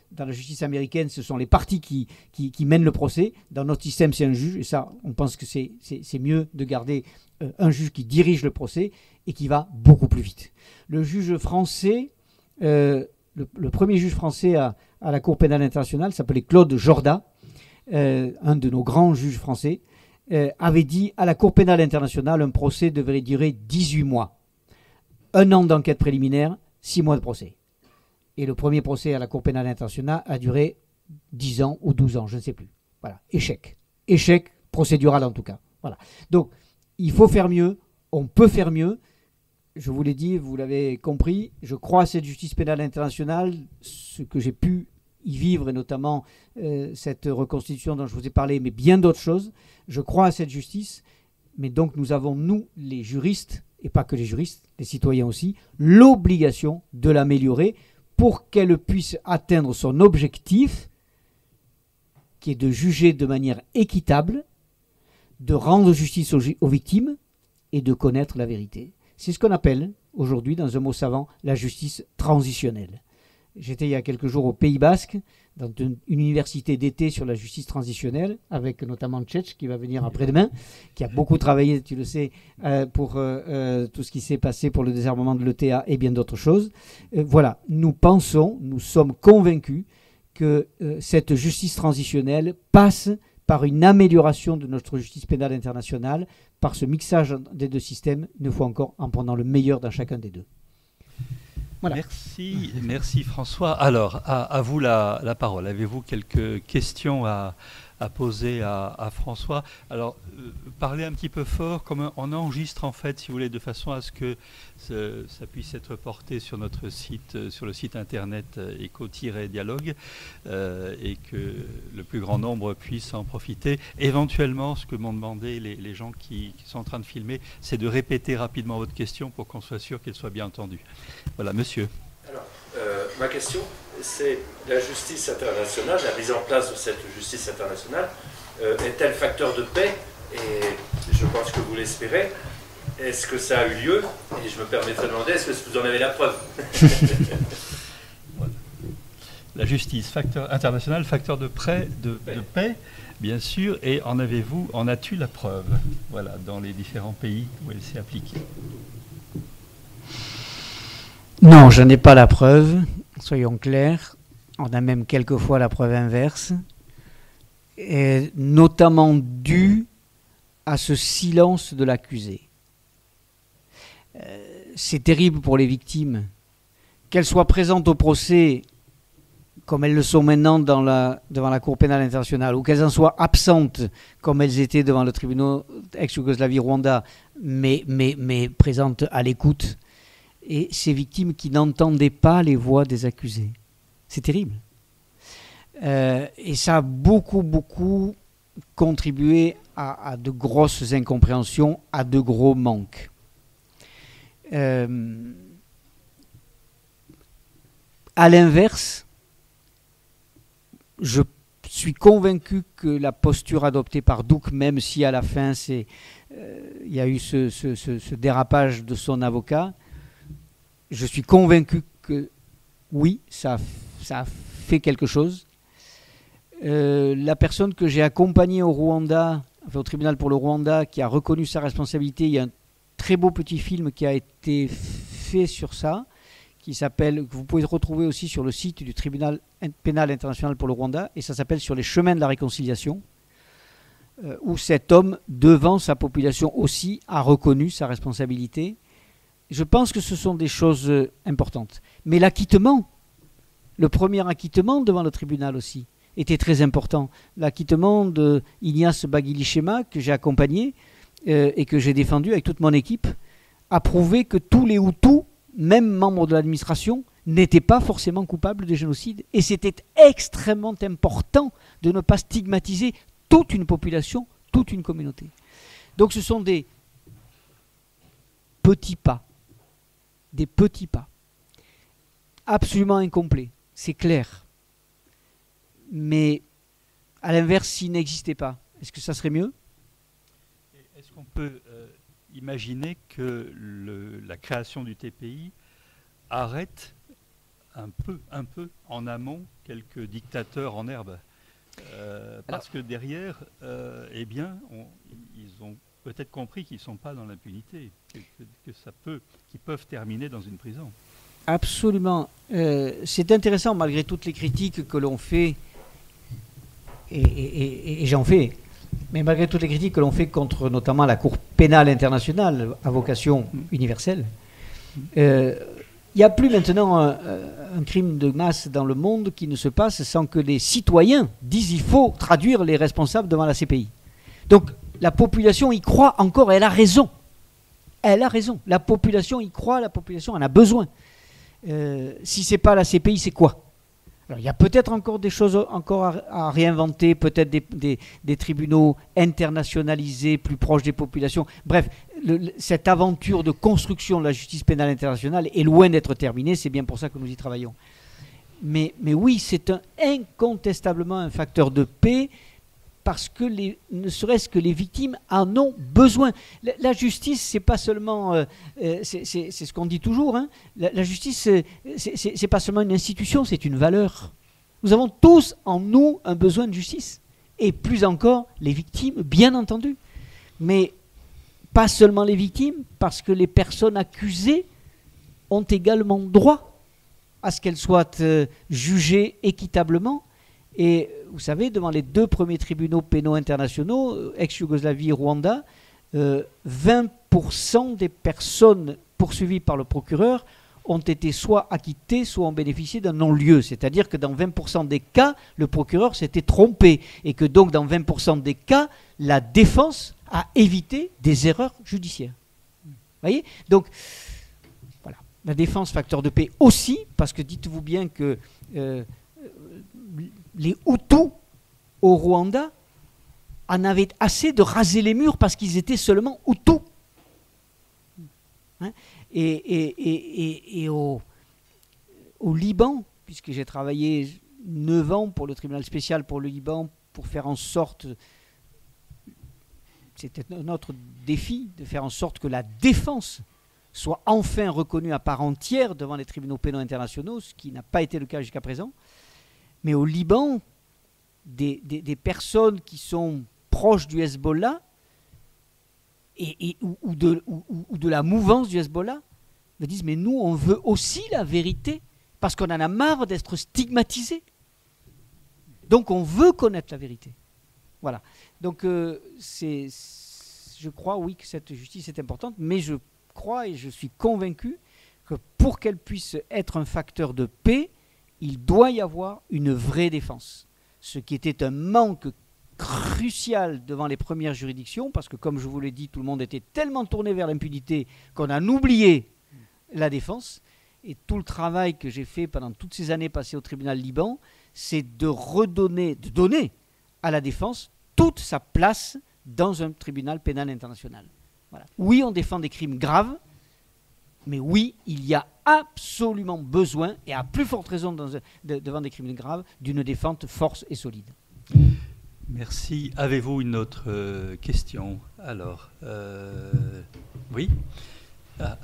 dans la justice américaine, ce sont les parties qui, qui, qui mènent le procès. Dans notre système, c'est un juge. Et ça, on pense que c'est, c'est, c'est mieux de garder euh, un juge qui dirige le procès et qui va beaucoup plus vite. Le juge français, euh, le, le premier juge français à, à la Cour pénale internationale s'appelait Claude Jorda, euh, un de nos grands juges français, euh, avait dit à la Cour pénale internationale, un procès devrait durer dix-huit mois. Un an d'enquête préliminaire, six mois de procès. Et le premier procès à la Cour pénale internationale a duré dix ans ou douze ans, je ne sais plus. Voilà, échec. Échec procédural en tout cas. Voilà. Donc, il faut faire mieux, on peut faire mieux. Je vous l'ai dit, vous l'avez compris, je crois à cette justice pénale internationale, ce que j'ai pu y vivre, et notamment euh, cette reconstitution dont je vous ai parlé, mais bien d'autres choses. Je crois à cette justice, mais donc nous avons, nous, les juristes, et pas que les juristes, les citoyens aussi, l'obligation de l'améliorer pour qu'elle puisse atteindre son objectif, qui est de juger de manière équitable, de rendre justice aux, aux victimes et de connaître la vérité. C'est ce qu'on appelle aujourd'hui, dans un mot savant, la justice transitionnelle. J'étais il y a quelques jours au Pays Basque, dans une, une université d'été sur la justice transitionnelle, avec notamment Tchetch qui va venir après-demain, qui a beaucoup travaillé, tu le sais, euh, pour euh, euh, tout ce qui s'est passé pour le désarmement de l'E T A et bien d'autres choses. Euh, voilà, nous pensons, nous sommes convaincus que euh, cette justice transitionnelle passe par une amélioration de notre justice pénale internationale, par ce mixage des deux systèmes, une fois encore, en prenant le meilleur dans chacun des deux. Voilà. Merci, merci François. Alors, à, à vous la, la parole. Avez-vous quelques questions à, à poser à, à François? Alors, euh, parlez un petit peu fort, comme on enregistre en fait, si vous voulez, de façon à ce que ce, ça puisse être porté sur notre site, euh, sur le site internet euh, éco-dialogue, euh, et que le plus grand nombre puisse en profiter. Éventuellement, ce que m'ont demandé les, les gens qui, qui sont en train de filmer, c'est de répéter rapidement votre question pour qu'on soit sûr qu'elle soit bien entendue. Voilà, monsieur. Alors, euh, ma question, c'est la justice internationale, la mise en place de cette justice internationale euh, est-elle facteur de paix? Et je pense que vous l'espérez. Est-ce que ça a eu lieu? Et je me permettrai de demander, est-ce que vous en avez la preuve? Voilà. La justice facteur international, facteur de, prêt, de, de paix, bien sûr. Et en avez-vous, en as-tu la preuve? Voilà, dans les différents pays où elle s'est appliquée. Non, je n'ai pas la preuve, soyons clairs. On a même quelquefois la preuve inverse, et notamment due à ce silence de l'accusé. Euh, c'est terrible pour les victimes, qu'elles soient présentes au procès, comme elles le sont maintenant dans la, devant la Cour pénale internationale, ou qu'elles en soient absentes, comme elles étaient devant le tribunal ex-Yougoslavie-Rwanda, mais, mais, mais présentes à l'écoute. Et ces victimes qui n'entendaient pas les voix des accusés. C'est terrible. Euh, et ça a beaucoup, beaucoup contribué à, à de grosses incompréhensions, à de gros manques. Euh, à l'inverse, je suis convaincu que la posture adoptée par Duc, même si à la fin c'est, euh, il y a eu ce, ce, ce, ce dérapage de son avocat, je suis convaincu que oui, ça, ça a fait quelque chose. Euh, la personne que j'ai accompagnée au Rwanda, enfin au tribunal pour le Rwanda, qui a reconnu sa responsabilité, il y a un très beau petit film qui a été fait sur ça, qui s'appelle, que vous pouvez retrouver aussi sur le site du tribunal pénal international pour le Rwanda, et ça s'appelle Sur les chemins de la réconciliation, euh, où cet homme, devant sa population aussi, a reconnu sa responsabilité. Je pense que ce sont des choses importantes. Mais l'acquittement, le premier acquittement devant le tribunal aussi, était très important. L'acquittement de Ignace Baghili-Shema, que j'ai accompagné euh, et que j'ai défendu avec toute mon équipe, a prouvé que tous les Hutus, même membres de l'administration, n'étaient pas forcément coupables de génocide. Et c'était extrêmement important de ne pas stigmatiser toute une population, toute une communauté. Donc ce sont des petits pas. Des petits pas, absolument incomplets, c'est clair. Mais à l'inverse, s'il n'existait pas, est-ce que ça serait mieux? Est-ce qu'on peut euh, imaginer que le, la création du T P I arrête un peu, un peu en amont quelques dictateurs en herbe. Euh, parce que derrière, euh, eh bien, on, ils ont peut-être compris qu'ils ne sont pas dans l'impunité, que, que, que ça peut, qu'ils peuvent terminer dans une prison. Absolument. Euh, c'est intéressant, malgré toutes les critiques que l'on fait, et, et, et, et j'en fais, mais malgré toutes les critiques que l'on fait contre notamment la Cour pénale internationale à vocation universelle, euh, il n'y a plus maintenant un, un crime de masse dans le monde qui ne se passe sans que les citoyens disent il faut traduire les responsables devant la C P I. Donc la population y croit encore, elle a raison. Elle a raison. La population y croit, la population en a besoin. Euh, si ce n'est pas la C P I, c'est quoi? Alors, il y a peut-être encore des choses encore à, à réinventer, peut-être des, des, des tribunaux internationalisés, plus proches des populations. Bref, le, le, cette aventure de construction de la justice pénale internationale est loin d'être terminée, c'est bien pour ça que nous y travaillons. Mais, mais oui, c'est un, incontestablement un facteur de paix, parce que les, ne serait-ce que les victimes en ont besoin. La, la justice, c'est pas seulement, euh, c'est, c'est, c'est ce qu'on dit toujours, hein. la, la justice, c'est, c'est, c'est pas seulement une institution, c'est une valeur. Nous avons tous en nous un besoin de justice, et plus encore les victimes, bien entendu. Mais pas seulement les victimes, parce que les personnes accusées ont également droit à ce qu'elles soient euh, jugées équitablement. Et vous savez, devant les deux premiers tribunaux pénaux internationaux, ex-Yougoslavie et Rwanda, euh, vingt pour cent des personnes poursuivies par le procureur ont été soit acquittées, soit ont bénéficié d'un non-lieu. C'est-à-dire que dans vingt pour cent des cas, le procureur s'était trompé. Et que donc, dans vingt pour cent des cas, la défense a évité des erreurs judiciaires. Vous voyez ? Donc, voilà. La défense, facteur de paix aussi, parce que dites-vous bien que... Euh, les Hutus au Rwanda en avaient assez de raser les murs parce qu'ils étaient seulement Hutus. Hein et et, et, et, et au, au Liban, puisque j'ai travaillé neuf ans pour le tribunal spécial pour le Liban, pour faire en sorte, c'était notre défi, de faire en sorte que la défense soit enfin reconnue à part entière devant les tribunaux pénaux internationaux, ce qui n'a pas été le cas jusqu'à présent. Mais au Liban, des, des, des personnes qui sont proches du Hezbollah et, et, ou, ou, de, ou, ou de la mouvance du Hezbollah me disent « Mais nous, on veut aussi la vérité parce qu'on en a marre d'être stigmatisés. Donc on veut connaître la vérité. » Voilà. Donc euh, c'est, je crois, oui, que cette justice est importante, mais je crois et je suis convaincu que pour qu'elle puisse être un facteur de paix, il doit y avoir une vraie défense. Ce qui était un manque crucial devant les premières juridictions, parce que comme je vous l'ai dit, tout le monde était tellement tourné vers l'impunité qu'on a oublié la défense. Et tout le travail que j'ai fait pendant toutes ces années passées au tribunal Liban, c'est de redonner, de donner à la défense toute sa place dans un tribunal pénal international. Voilà. Oui, on défend des crimes graves, mais oui, il y a absolument besoin, et à plus forte raison dans un, de, devant des crimes graves, d'une défense forte et solide. Merci. Avez-vous une autre euh, question? Alors, euh, oui ah.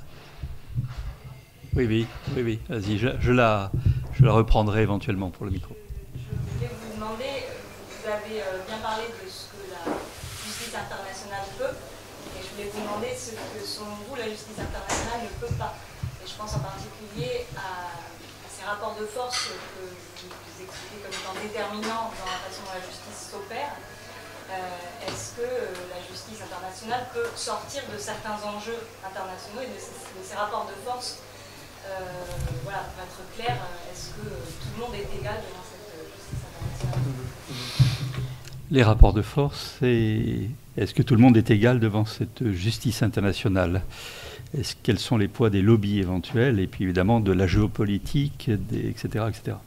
Oui, oui, oui, oui. Vas-y, je, je, la, je la reprendrai éventuellement pour le micro. Je voulais vous demander, vous avez bien parlé de ce que la justice internationale peut, et je voulais vous demander ce que, selon vous, la justice internationale ne peut pas. Et je pense en particulier à, à ces rapports de force que vous, vous expliquez comme étant déterminants dans la façon dont la justice s'opère. Euh, est-ce que euh, la justice internationale peut sortir de certains enjeux internationaux et de ces, de ces rapports de force? euh, Voilà, pour être clair, est-ce que euh, tout le monde est égal devant cette euh, justice internationale? Les rapports de force, c'est... Est-ce que tout le monde est égal devant cette justice internationale? Est-ce, quels sont les poids des lobbies éventuels, et puis évidemment de la géopolitique, des, et cetera, et cetera.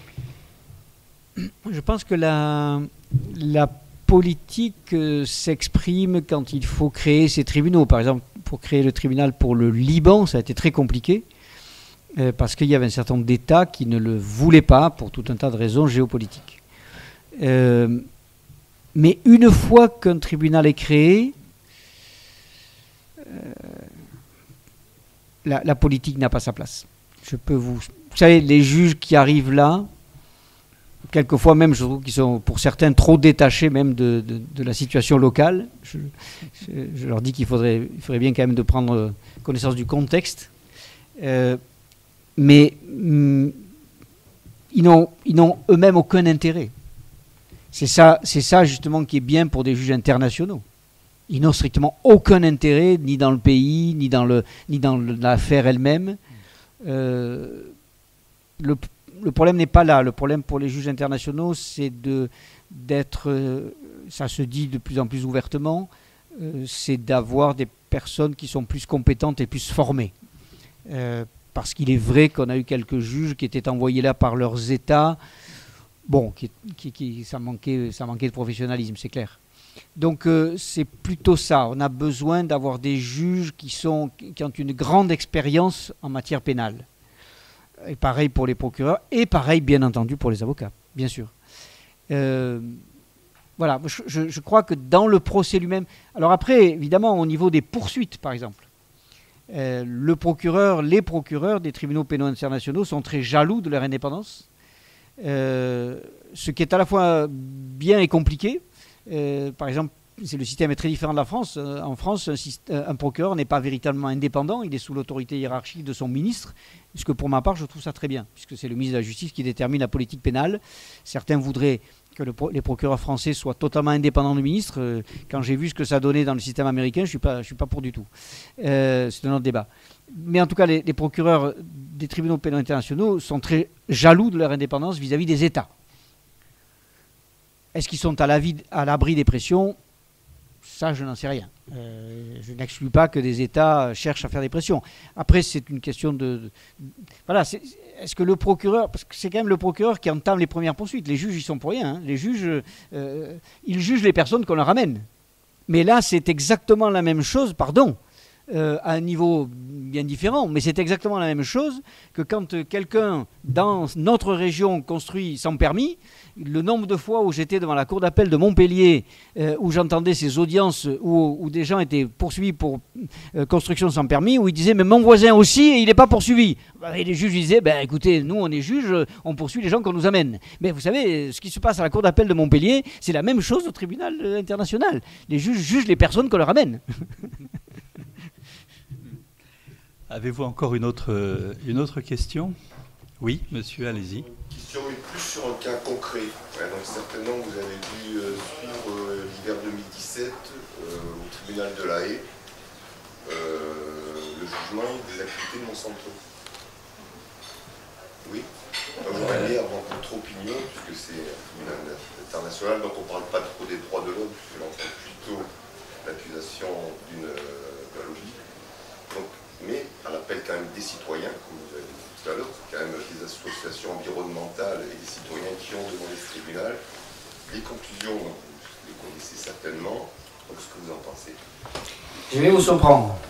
Je pense que la, la politique euh, s'exprime quand il faut créer ces tribunaux. Par exemple, pour créer le tribunal pour le Liban, ça a été très compliqué, euh, parce qu'il y avait un certain nombre d'États qui ne le voulaient pas, pour tout un tas de raisons géopolitiques. Euh, mais une fois qu'un tribunal est créé, euh, La, la politique n'a pas sa place. Je peux vous savez, les juges qui arrivent là, quelquefois même, je trouve qu'ils sont, pour certains, trop détachés même de, de, de la situation locale. Je, je, je leur dis qu'il faudrait, il faudrait bien quand même de prendre connaissance du contexte. Euh, mais hum, ils n'ont, ils n'ont eux-mêmes aucun intérêt. C'est ça, c'est ça justement qui est bien pour des juges internationaux. Ils n'ont strictement aucun intérêt, ni dans le pays, ni dans, le, ni dans le, l'affaire elle-même. Euh, le Le problème n'est pas là. Le problème pour les juges internationaux, c'est de, d'être, euh, ça se dit de plus en plus ouvertement, euh, c'est d'avoir des personnes qui sont plus compétentes et plus formées. Euh, parce qu'il est vrai qu'on a eu quelques juges qui étaient envoyés là par leurs États. Bon, qui, qui, qui, ça, manquait, ça manquait de professionnalisme, c'est clair. Donc euh, c'est plutôt ça. On a besoin d'avoir des juges qui, sont, qui ont une grande expérience en matière pénale. Et pareil pour les procureurs, et pareil bien entendu pour les avocats, bien sûr. Euh, voilà, je, je, je crois que dans le procès lui-même... Alors après, évidemment, au niveau des poursuites, par exemple, euh, le procureur, les procureurs des tribunaux pénaux internationaux sont très jaloux de leur indépendance, euh, ce qui est à la fois bien et compliqué. Euh, par exemple, c'est, le système est très différent de la France. Euh, en France, un, système, un procureur n'est pas véritablement indépendant, il est sous l'autorité hiérarchique de son ministre, ce que pour ma part, je trouve ça très bien, puisque c'est le ministre de la Justice qui détermine la politique pénale. Certains voudraient que le, les procureurs français soient totalement indépendants du ministre. Euh, quand j'ai vu ce que ça donnait dans le système américain, je ne suis pas, je suis pas pour du tout. Euh, c'est un autre débat. Mais en tout cas, les, les procureurs des tribunaux pénaux internationaux sont très jaloux de leur indépendance vis-à-vis des États. Est-ce qu'ils sont à, la vie, à l'abri des pressions ? Ça, je n'en sais rien. Euh, je n'exclus pas que des États cherchent à faire des pressions. Après, c'est une question de... de voilà, c'est, est-ce que le procureur... Parce que c'est quand même le procureur qui entame les premières poursuites. Les juges, ils sont pour rien. Hein. Les juges, euh, ils jugent les personnes qu'on leur amène. Mais là, c'est exactement la même chose, pardon, euh, à un niveau bien différent, mais c'est exactement la même chose que quand euh, quelqu'un dans notre région construit sans permis. Le nombre de fois où j'étais devant la cour d'appel de Montpellier, euh, où j'entendais ces audiences où, où des gens étaient poursuivis pour euh, construction sans permis, où ils disaient « mais mon voisin aussi, et il n'est pas poursuivi ». Et les juges disaient ben, « écoutez, nous on est juges, on poursuit les gens qu'on nous amène ». Mais vous savez, ce qui se passe à la cour d'appel de Montpellier, c'est la même chose au tribunal international. Les juges jugent les personnes qu'on leur amène. Avez-vous encore une autre, une autre question ? Oui, monsieur, allez-y. Question est plus sur un cas concret. Ouais, donc certainement, vous avez dû euh, suivre euh, l'hiver deux mille dix-sept euh, au tribunal de La Haye euh, le jugement des activités de Monsanto. Oui. Donc, vous allez avoir votre opinion, puisque c'est un tribunal international, donc on ne parle pas trop des droits de l'homme, puisque l'on parle plutôt l'accusation d'une euh, de la logique. Donc, mais à l'appel quand même des citoyens, comme vous avez dit tout à l'heure, c'est quand même des associations environnementales et des citoyens qui ont demandé ce tribunal. Les conclusions, vous les connaissez certainement, donc ce que vous en pensez. Je vais vous surprendre.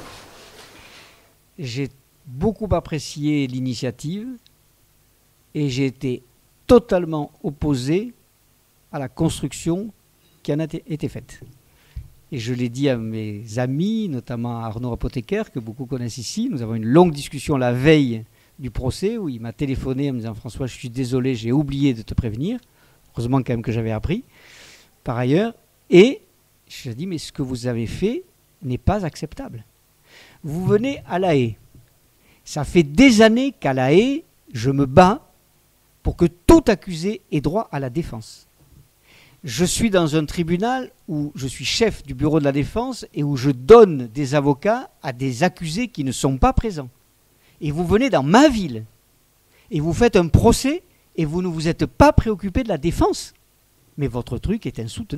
J'ai beaucoup apprécié l'initiative et j'ai été totalement opposé à la construction qui en a été faite. Et je l'ai dit à mes amis, notamment à Arnaud Apothécaire, que beaucoup connaissent ici. Nous avons eu une longue discussion la veille du procès, où il m'a téléphoné en me disant « François, je suis désolé, j'ai oublié de te prévenir ». Heureusement quand même que j'avais appris, par ailleurs. Et je lui ai dit « Mais ce que vous avez fait n'est pas acceptable. Vous venez à La Haye. Ça fait des années qu'à La Haye, je me bats pour que tout accusé ait droit à la défense. Je suis dans un tribunal où je suis chef du bureau de la défense et où je donne des avocats à des accusés qui ne sont pas présents. Et vous venez dans ma ville et vous faites un procès et vous ne vous êtes pas préoccupé de la défense. Mais votre truc est insoutenable. »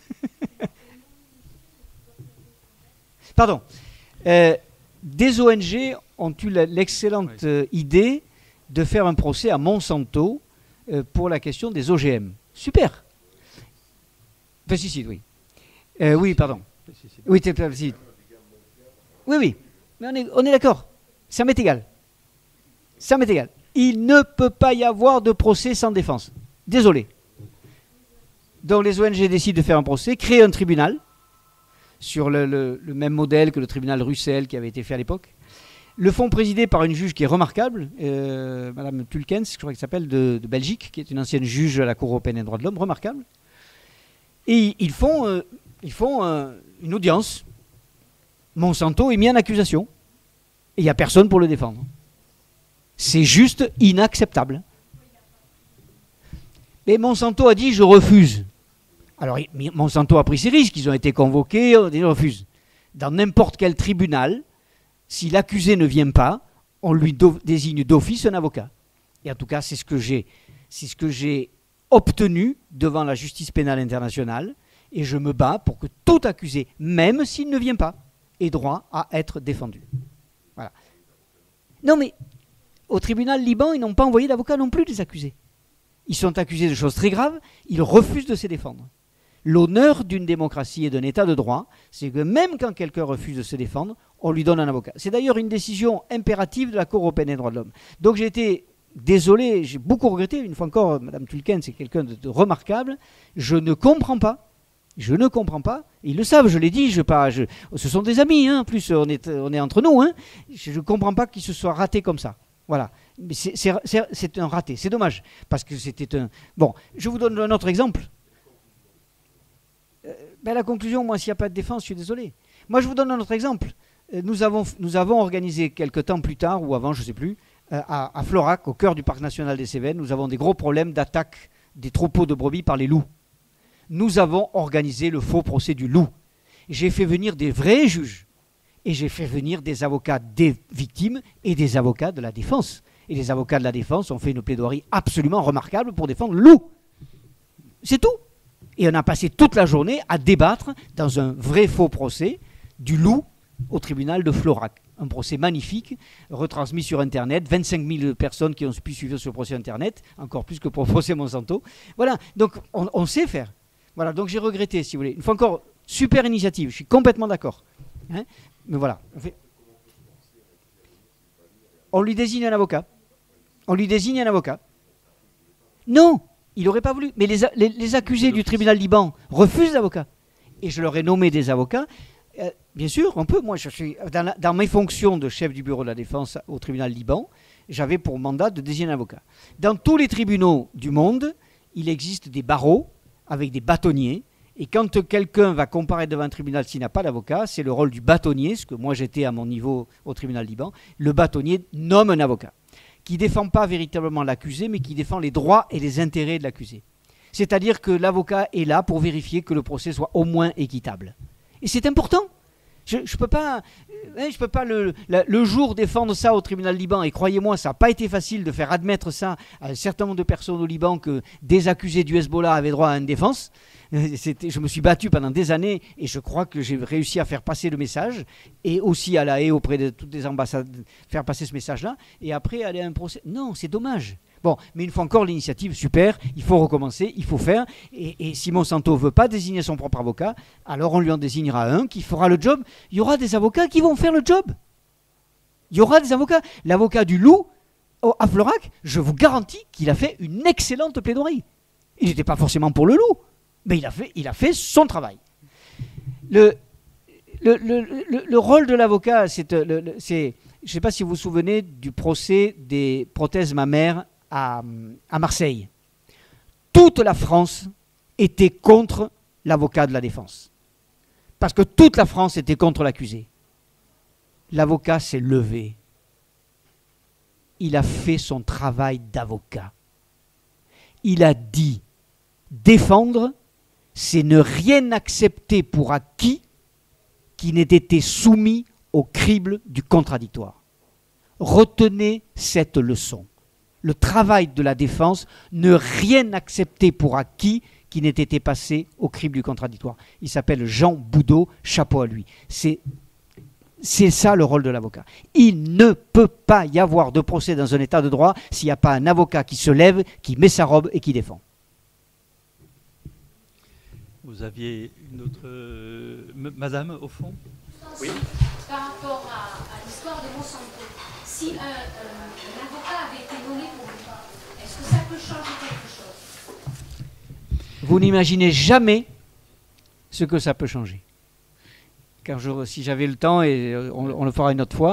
Pardon. Euh, des O N G ont eu l'excellente euh, idée de faire un procès à Monsanto euh, pour la question des O G M. Super. Pesticides, oui. Euh, oui, pardon. Oui, pesticides. Oui, oui. Mais on est, on est d'accord. Ça m'est égal. Ça m'est égal. Il ne peut pas y avoir de procès sans défense. Désolé. Donc les O N G décident de faire un procès, créer un tribunal, sur le, le, le même modèle que le tribunal Russell qui avait été fait à l'époque. Le fonds présidé par une juge qui est remarquable, euh, Madame Tulkens, je crois qu'elle s'appelle, de, de Belgique, qui est une ancienne juge à la Cour européenne des droits de l'homme, remarquable. Et ils font, euh, ils font euh, une audience. Monsanto est mis en accusation. Et il n'y a personne pour le défendre. C'est juste inacceptable. Mais Monsanto a dit « je refuse ». Alors Monsanto a pris ses risques, ils ont été convoqués, ils refusent. Dans n'importe quel tribunal, si l'accusé ne vient pas, on lui désigne d'office un avocat. Et en tout cas, c'est ce que j'ai, c'est ce que j'ai obtenu devant la justice pénale internationale, et je me bats pour que tout accusé, même s'il ne vient pas, ait droit à être défendu. Voilà. Non mais, au tribunal Liban, ils n'ont pas envoyé d'avocat non plus des accusés. Ils sont accusés de choses très graves, ils refusent de se défendre. L'honneur d'une démocratie et d'un état de droit, c'est que même quand quelqu'un refuse de se défendre, on lui donne un avocat. C'est d'ailleurs une décision impérative de la Cour européenne des droits de l'homme. Donc j'ai été désolé, j'ai beaucoup regretté, une fois encore, Madame Tulkens, c'est quelqu'un de, de remarquable, je ne comprends pas, je ne comprends pas, ils le savent, je l'ai dit, je pas, je, ce sont des amis, hein, en plus on est, on est entre nous, hein, je ne comprends pas qu'ils se soient ratés comme ça. Voilà, mais c'est un raté, c'est dommage, parce que c'était un... Bon, je vous donne un autre exemple. Euh, ben la conclusion, moi, s'il n'y a pas de défense, je suis désolé. Moi, je vous donne un autre exemple. Euh, nous, avons, nous avons organisé quelques temps plus tard, ou avant, je ne sais plus, euh, à, à Florac, au cœur du parc national des Cévennes, nous avons des gros problèmes d'attaque des troupeaux de brebis par les loups. Nous avons organisé le faux procès du loup. J'ai fait venir des vrais juges. Et j'ai fait venir des avocats des victimes et des avocats de la défense. Et les avocats de la défense ont fait une plaidoirie absolument remarquable pour défendre le loup. C'est tout. Et on a passé toute la journée à débattre dans un vrai faux procès du loup au tribunal de Florac. Un procès magnifique, retransmis sur Internet, vingt-cinq mille personnes qui ont pu suivre ce procès Internet, encore plus que pour le procès Monsanto. Voilà, donc on, on sait faire. Voilà, donc j'ai regretté, si vous voulez. Une fois encore, super initiative, je suis complètement d'accord. Hein, mais voilà. On, fait... on lui désigne un avocat. On lui désigne un avocat. Non, il n'aurait pas voulu. Mais les, les, les accusés du tribunal Liban refusent d'avocats. Et je leur ai nommé des avocats. Euh, bien sûr, on peut. Moi, je suis dans, la, dans mes fonctions de chef du bureau de la défense au tribunal Liban, j'avais pour mandat de désigner un avocat. Dans tous les tribunaux du monde, il existe des barreaux avec des bâtonniers. Et quand quelqu'un va comparaître devant un tribunal s'il n'a pas d'avocat, c'est le rôle du bâtonnier, ce que moi j'étais à mon niveau au tribunal Liban. Le bâtonnier nomme un avocat qui ne défend pas véritablement l'accusé, mais qui défend les droits et les intérêts de l'accusé. C'est-à-dire que l'avocat est là pour vérifier que le procès soit au moins équitable. Et c'est important. Je ne peux pas, je peux pas le, le, le jour défendre ça au tribunal Liban. Et croyez-moi, ça n'a pas été facile de faire admettre ça à un certain nombre de personnes au Liban que des accusés du Hezbollah avaient droit à une défense. Je me suis battu pendant des années et je crois que j'ai réussi à faire passer le message et aussi à La Haye auprès de toutes les ambassades, faire passer ce message-là et après aller à un procès. Non, c'est dommage. Bon, mais une fois encore, l'initiative, super, il faut recommencer, il faut faire. Et, et si Monsanto ne veut pas désigner son propre avocat, alors on lui en désignera un qui fera le job. Il y aura des avocats qui vont faire le job. Il y aura des avocats. L'avocat du loup à Florac, je vous garantis qu'il a fait une excellente plaidoirie. Il n'était pas forcément pour le loup, mais il a fait, il a fait son travail. Le, le, le, le, le rôle de l'avocat, c'est... Je ne sais pas si vous vous souvenez du procès des prothèses mammaires à, à Marseille. Toute la France était contre l'avocat de la défense. Parce que toute la France était contre l'accusé. L'avocat s'est levé. Il a fait son travail d'avocat. Il a dit, défendre, c'est ne rien accepter pour acquis qui n'ait été soumis au crible du contradictoire. Retenez cette leçon. Le travail de la défense, ne rien accepter pour acquis qui n'ait été passé au crible du contradictoire. Il s'appelle Jean Boudot, chapeau à lui. C'est ça le rôle de l'avocat. Il ne peut pas y avoir de procès dans un état de droit s'il n'y a pas un avocat qui se lève, qui met sa robe et qui défend. Vous aviez une autre... Euh, madame, au fond? Oui. Par rapport à, à l'histoire de Monsanto, si un, euh, un avocat avait été nommé pour lui, est-ce que ça peut changer quelque chose? Vous n'imaginez jamais ce que ça peut changer. Car je, si j'avais le temps, et on, on le fera une autre fois,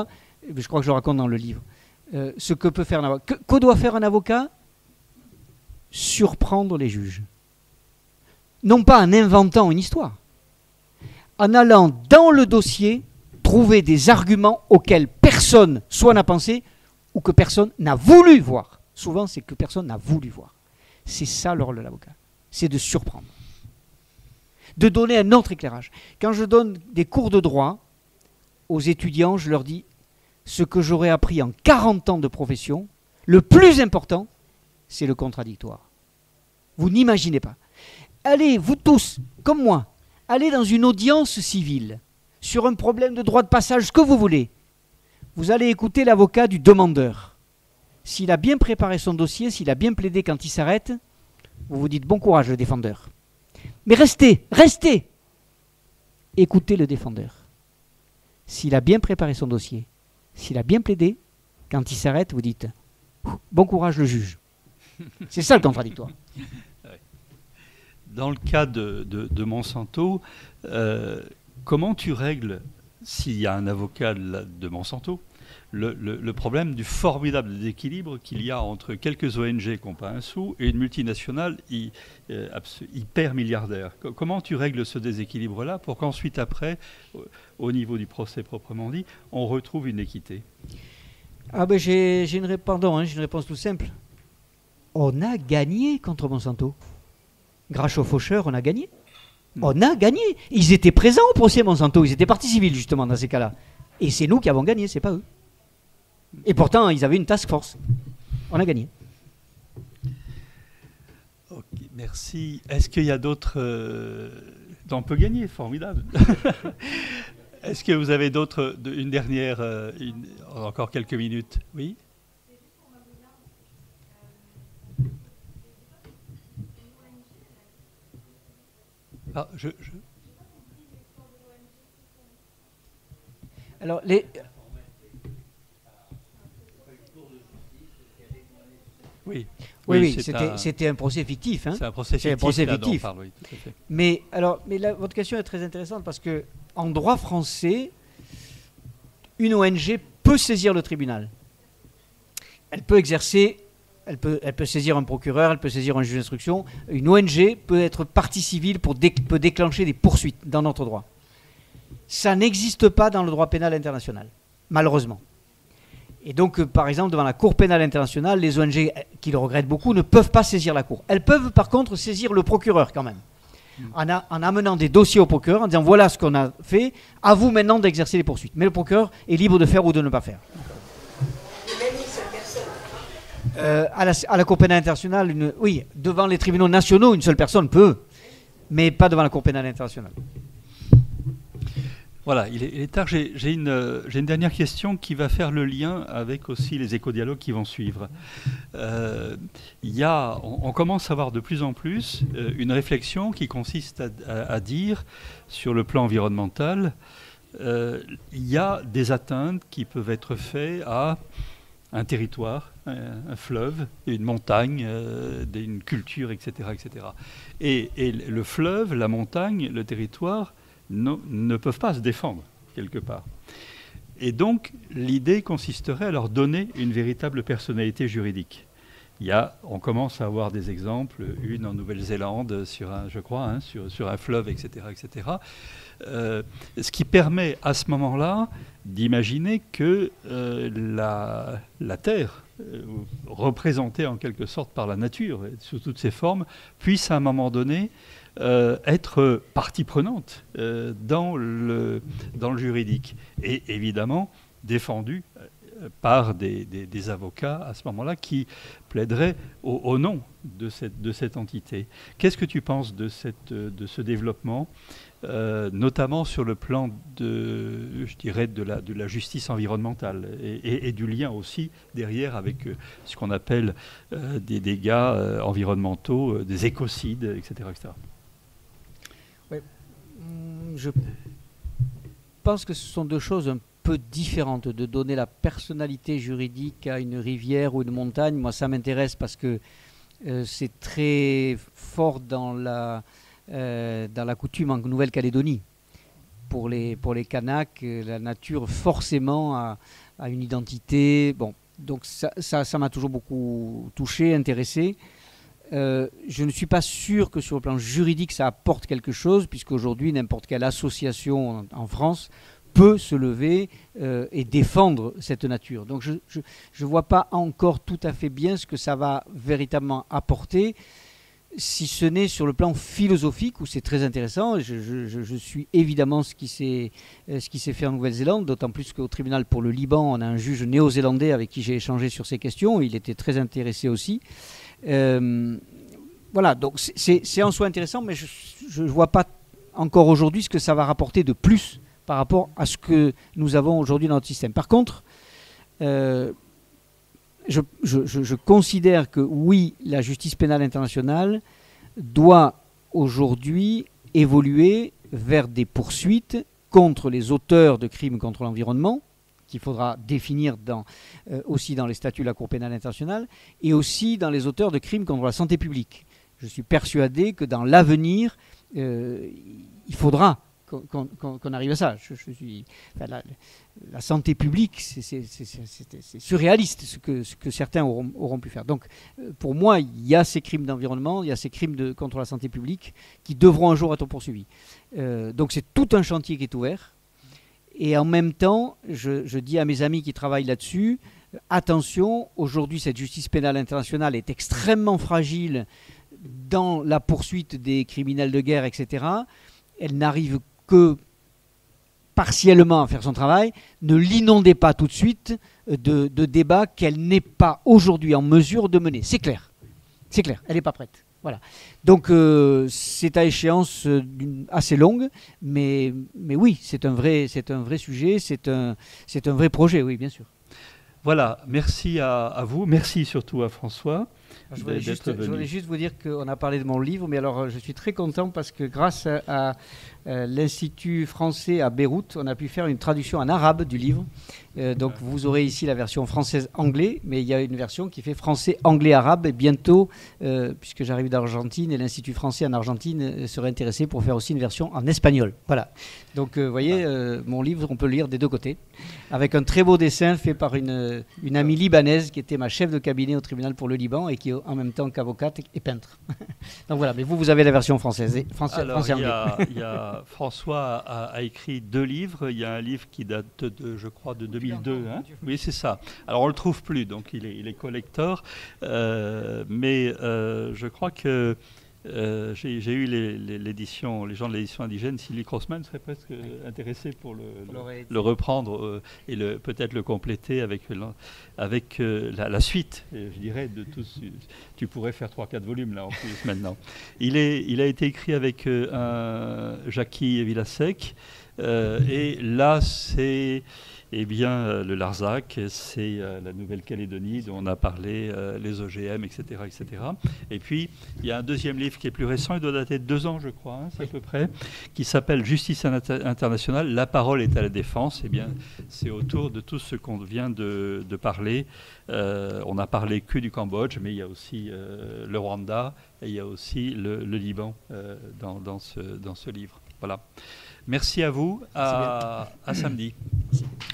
je crois que je le raconte dans le livre, euh, ce que peut faire un avocat. Que, que doit faire un avocat? Surprendre les juges. Non pas en inventant une histoire, en allant dans le dossier trouver des arguments auxquels personne soit n'a pensé ou que personne n'a voulu voir. Souvent, c'est que personne n'a voulu voir. C'est ça le rôle de l'avocat. C'est de surprendre. De donner un autre éclairage. Quand je donne des cours de droit aux étudiants, je leur dis ce que j'aurais appris en quarante ans de profession, le plus important, c'est le contradictoire. Vous n'imaginez pas. Allez, vous tous, comme moi, allez dans une audience civile, sur un problème de droit de passage, ce que vous voulez. Vous allez écouter l'avocat du demandeur. S'il a bien préparé son dossier, s'il a bien plaidé quand il s'arrête, vous vous dites bon courage, le défendeur. Mais restez, restez. Écoutez le défendeur. S'il a bien préparé son dossier, s'il a bien plaidé, quand il s'arrête, vous dites bon courage, le juge. C'est ça le contradictoire. Dans le cas de, de, de Monsanto, euh, comment tu règles, s'il y a un avocat de, de Monsanto, le, le, le problème du formidable déséquilibre qu'il y a entre quelques O N G qui n'ont pas un sou et une multinationale hy, euh, hyper milliardaire? Comment tu règles ce déséquilibre-là pour qu'ensuite, après, au niveau du procès proprement dit, on retrouve une équité? Ah ben j'ai une, ré pardon, hein, une réponse toute simple. On a gagné contre Monsanto. Grâce aux faucheurs, on a gagné. On a gagné. Ils étaient présents au procès Monsanto. Ils étaient partie civile, justement, dans ces cas-là. Et c'est nous qui avons gagné, c'est pas eux. Et pourtant, ils avaient une task force. On a gagné. Ok, merci. Est-ce qu'il y a d'autres... Euh... On peut gagner, formidable. Est-ce que vous avez d'autres... Une dernière... Euh, une... Encore quelques minutes. Oui ? Ah, je, je... Alors, les... Oui, oui, oui c'était un... un procès fictif. Hein. C'est un procès fictif. Un procès fictif. Parle, oui, tout à fait. Mais, alors, mais là, votre question est très intéressante parce que en droit français, une O N G peut saisir le tribunal. Elle peut exercer... Elle peut, elle peut saisir un procureur, elle peut saisir un juge d'instruction. Une O N G peut être partie civile, pour dé, peut déclencher des poursuites dans notre droit. Ça n'existe pas dans le droit pénal international, malheureusement. Et donc, euh, par exemple, devant la Cour pénale internationale, les O N G, qui le regrettent beaucoup, ne peuvent pas saisir la Cour. Elles peuvent par contre saisir le procureur quand même, mmh. en, a, en amenant des dossiers au procureur, en disant voilà ce qu'on a fait, à vous maintenant d'exercer les poursuites. Mais le procureur est libre de faire ou de ne pas faire. Euh, à, la, à la Cour pénale internationale, une, oui, devant les tribunaux nationaux, une seule personne peut, mais pas devant la Cour pénale internationale. Voilà, il est, il est tard. J'ai une, une dernière question qui va faire le lien avec aussi les éco-dialogues qui vont suivre. Euh, y a, on, on commence à avoir de plus en plus euh, une réflexion qui consiste à, à, à dire, sur le plan environnemental, euh, il y a des atteintes qui peuvent être faites à un territoire, un, un fleuve, une montagne, euh, une culture, et cetera, et cetera. Et, et le fleuve, la montagne, le territoire no, ne peuvent pas se défendre quelque part. Et donc, l'idée consisterait à leur donner une véritable personnalité juridique. Il y a, on commence à avoir des exemples, une en Nouvelle-Zélande, sur un, je crois, hein, sur, sur un fleuve, et cetera, et cetera. Euh, ce qui permet à ce moment-là d'imaginer que euh, la, la Terre, euh, représentée en quelque sorte par la nature, sous toutes ses formes, puisse à un moment donné euh, être partie prenante euh, dans, le, dans le juridique. Et évidemment défendue par des, des, des avocats à ce moment-là qui plaideraient au, au nom de cette, de cette entité. Qu'est-ce que tu penses de, cette, de ce développement, euh, notamment sur le plan de, je dirais, de la, de la justice environnementale et, et, et du lien aussi derrière avec euh, ce qu'on appelle euh, des dégâts euh, environnementaux, euh, des écocides, et cetera, et cetera. Oui. Je pense que ce sont deux choses un peu différente. De donner la personnalité juridique à une rivière ou une montagne, moi ça m'intéresse parce que euh, c'est très fort dans la, euh, dans la coutume en Nouvelle-Calédonie. Pour les, pour les Kanaks, la nature forcément a, à une identité. Bon, donc ça, ça, ça m'a toujours beaucoup touché, intéressé. Euh, je ne suis pas sûr que sur le plan juridique ça apporte quelque chose, puisqu'aujourd'hui n'importe quelle association en, en France peut se lever euh, et défendre cette nature. Donc je ne vois pas encore tout à fait bien ce que ça va véritablement apporter, si ce n'est sur le plan philosophique, où c'est très intéressant. Je, je, je suis évidemment ce qui s'est ce qui s'est fait en Nouvelle-Zélande, d'autant plus qu'au tribunal pour le Liban, on a un juge néo-zélandais avec qui j'ai échangé sur ces questions. Il était très intéressé aussi. Euh, voilà, donc c'est en soi intéressant, mais je ne vois pas encore aujourd'hui ce que ça va rapporter de plus par rapport à ce que nous avons aujourd'hui dans notre système. Par contre, euh, je, je, je considère que oui, la justice pénale internationale doit aujourd'hui évoluer vers des poursuites contre les auteurs de crimes contre l'environnement, qu'il faudra définir dans, euh, aussi dans les statuts de la Cour pénale internationale, et aussi dans les auteurs de crimes contre la santé publique. Je suis persuadé que dans l'avenir, euh, il faudra qu'on qu'on, qu'on arrive à ça. Je, je suis, enfin, la, la santé publique, c'est surréaliste ce que, ce que certains auront, auront pu faire. Donc, euh, pour moi, il y a ces crimes d'environnement, il y a ces crimes de, contre la santé publique qui devront un jour être poursuivis. Euh, donc, c'est tout un chantier qui est ouvert. Et en même temps, je, je dis à mes amis qui travaillent là-dessus, euh, attention, aujourd'hui cette justice pénale internationale est extrêmement fragile dans la poursuite des criminels de guerre, et cetera. Elle n'arrive que partiellement à faire son travail. Ne l'inondez pas tout de suite de, de débats qu'elle n'est pas aujourd'hui en mesure de mener. C'est clair, c'est clair, elle n'est pas prête. Voilà. Donc euh, c'est à échéance euh, assez longue, mais, mais oui, c'est un vrai, c'est un vrai sujet, c'est un, c'est un vrai projet, oui, bien sûr. Voilà, merci à, à vous, merci surtout à François. Je voulais, juste, je voulais juste vous dire qu'on a parlé de mon livre, mais alors je suis très content parce que grâce à, à, à l'Institut français à Beyrouth, on a pu faire une traduction en arabe du livre. Euh, donc vous aurez ici la version française-anglais, mais il y a une version qui fait français-anglais-arabe. Et bientôt, euh, puisque j'arrive d'Argentine, et l'Institut français en Argentine euh, serait intéressé pour faire aussi une version en espagnol. Voilà. Donc vous euh, voyez, euh, mon livre, on peut le lire des deux côtés, avec un très beau dessin fait par une, une amie libanaise qui était ma chef de cabinet au tribunal pour le Liban et qui en même temps qu'avocate et peintre. Donc voilà, mais vous, vous avez la version française. Français, Alors, français il y a, il y a, François a, a écrit deux livres. Il y a un livre qui date de, je crois, de deux mille deux. Hein. Oui, c'est ça. Alors, on ne le trouve plus, donc il est, il est collector. Euh, mais euh, je crois que euh, j'ai eu l'édition, les, les gens de l'édition indigène. Sylvie Crossman serait presque intéressé pour le, le, le reprendre euh, et le, peut-être le compléter avec, avec euh, la, la suite, je dirais, de tous. Tu pourrais faire trois quatre volumes là en plus maintenant. Il, est, il a été écrit avec euh, un Jackie Villasec euh, et là c'est eh bien euh, le Larzac, c'est euh, la Nouvelle-Calédonie dont on a parlé, euh, les O G M, et cetera, et cetera. Et puis il y a un deuxième livre qui est plus récent, il doit dater de deux ans je crois, hein, c'est à peu près, qui s'appelle Justice internationale, la parole est à la défense. Eh bien c'est autour de tout ce qu'on vient de, de parler. Euh, on n'a parlé que du Cambodge, mais il y a aussi euh, le Rwanda et il y a aussi le, le Liban euh, dans, dans, ce, dans ce livre. Voilà. Merci à vous, à, à samedi. Merci.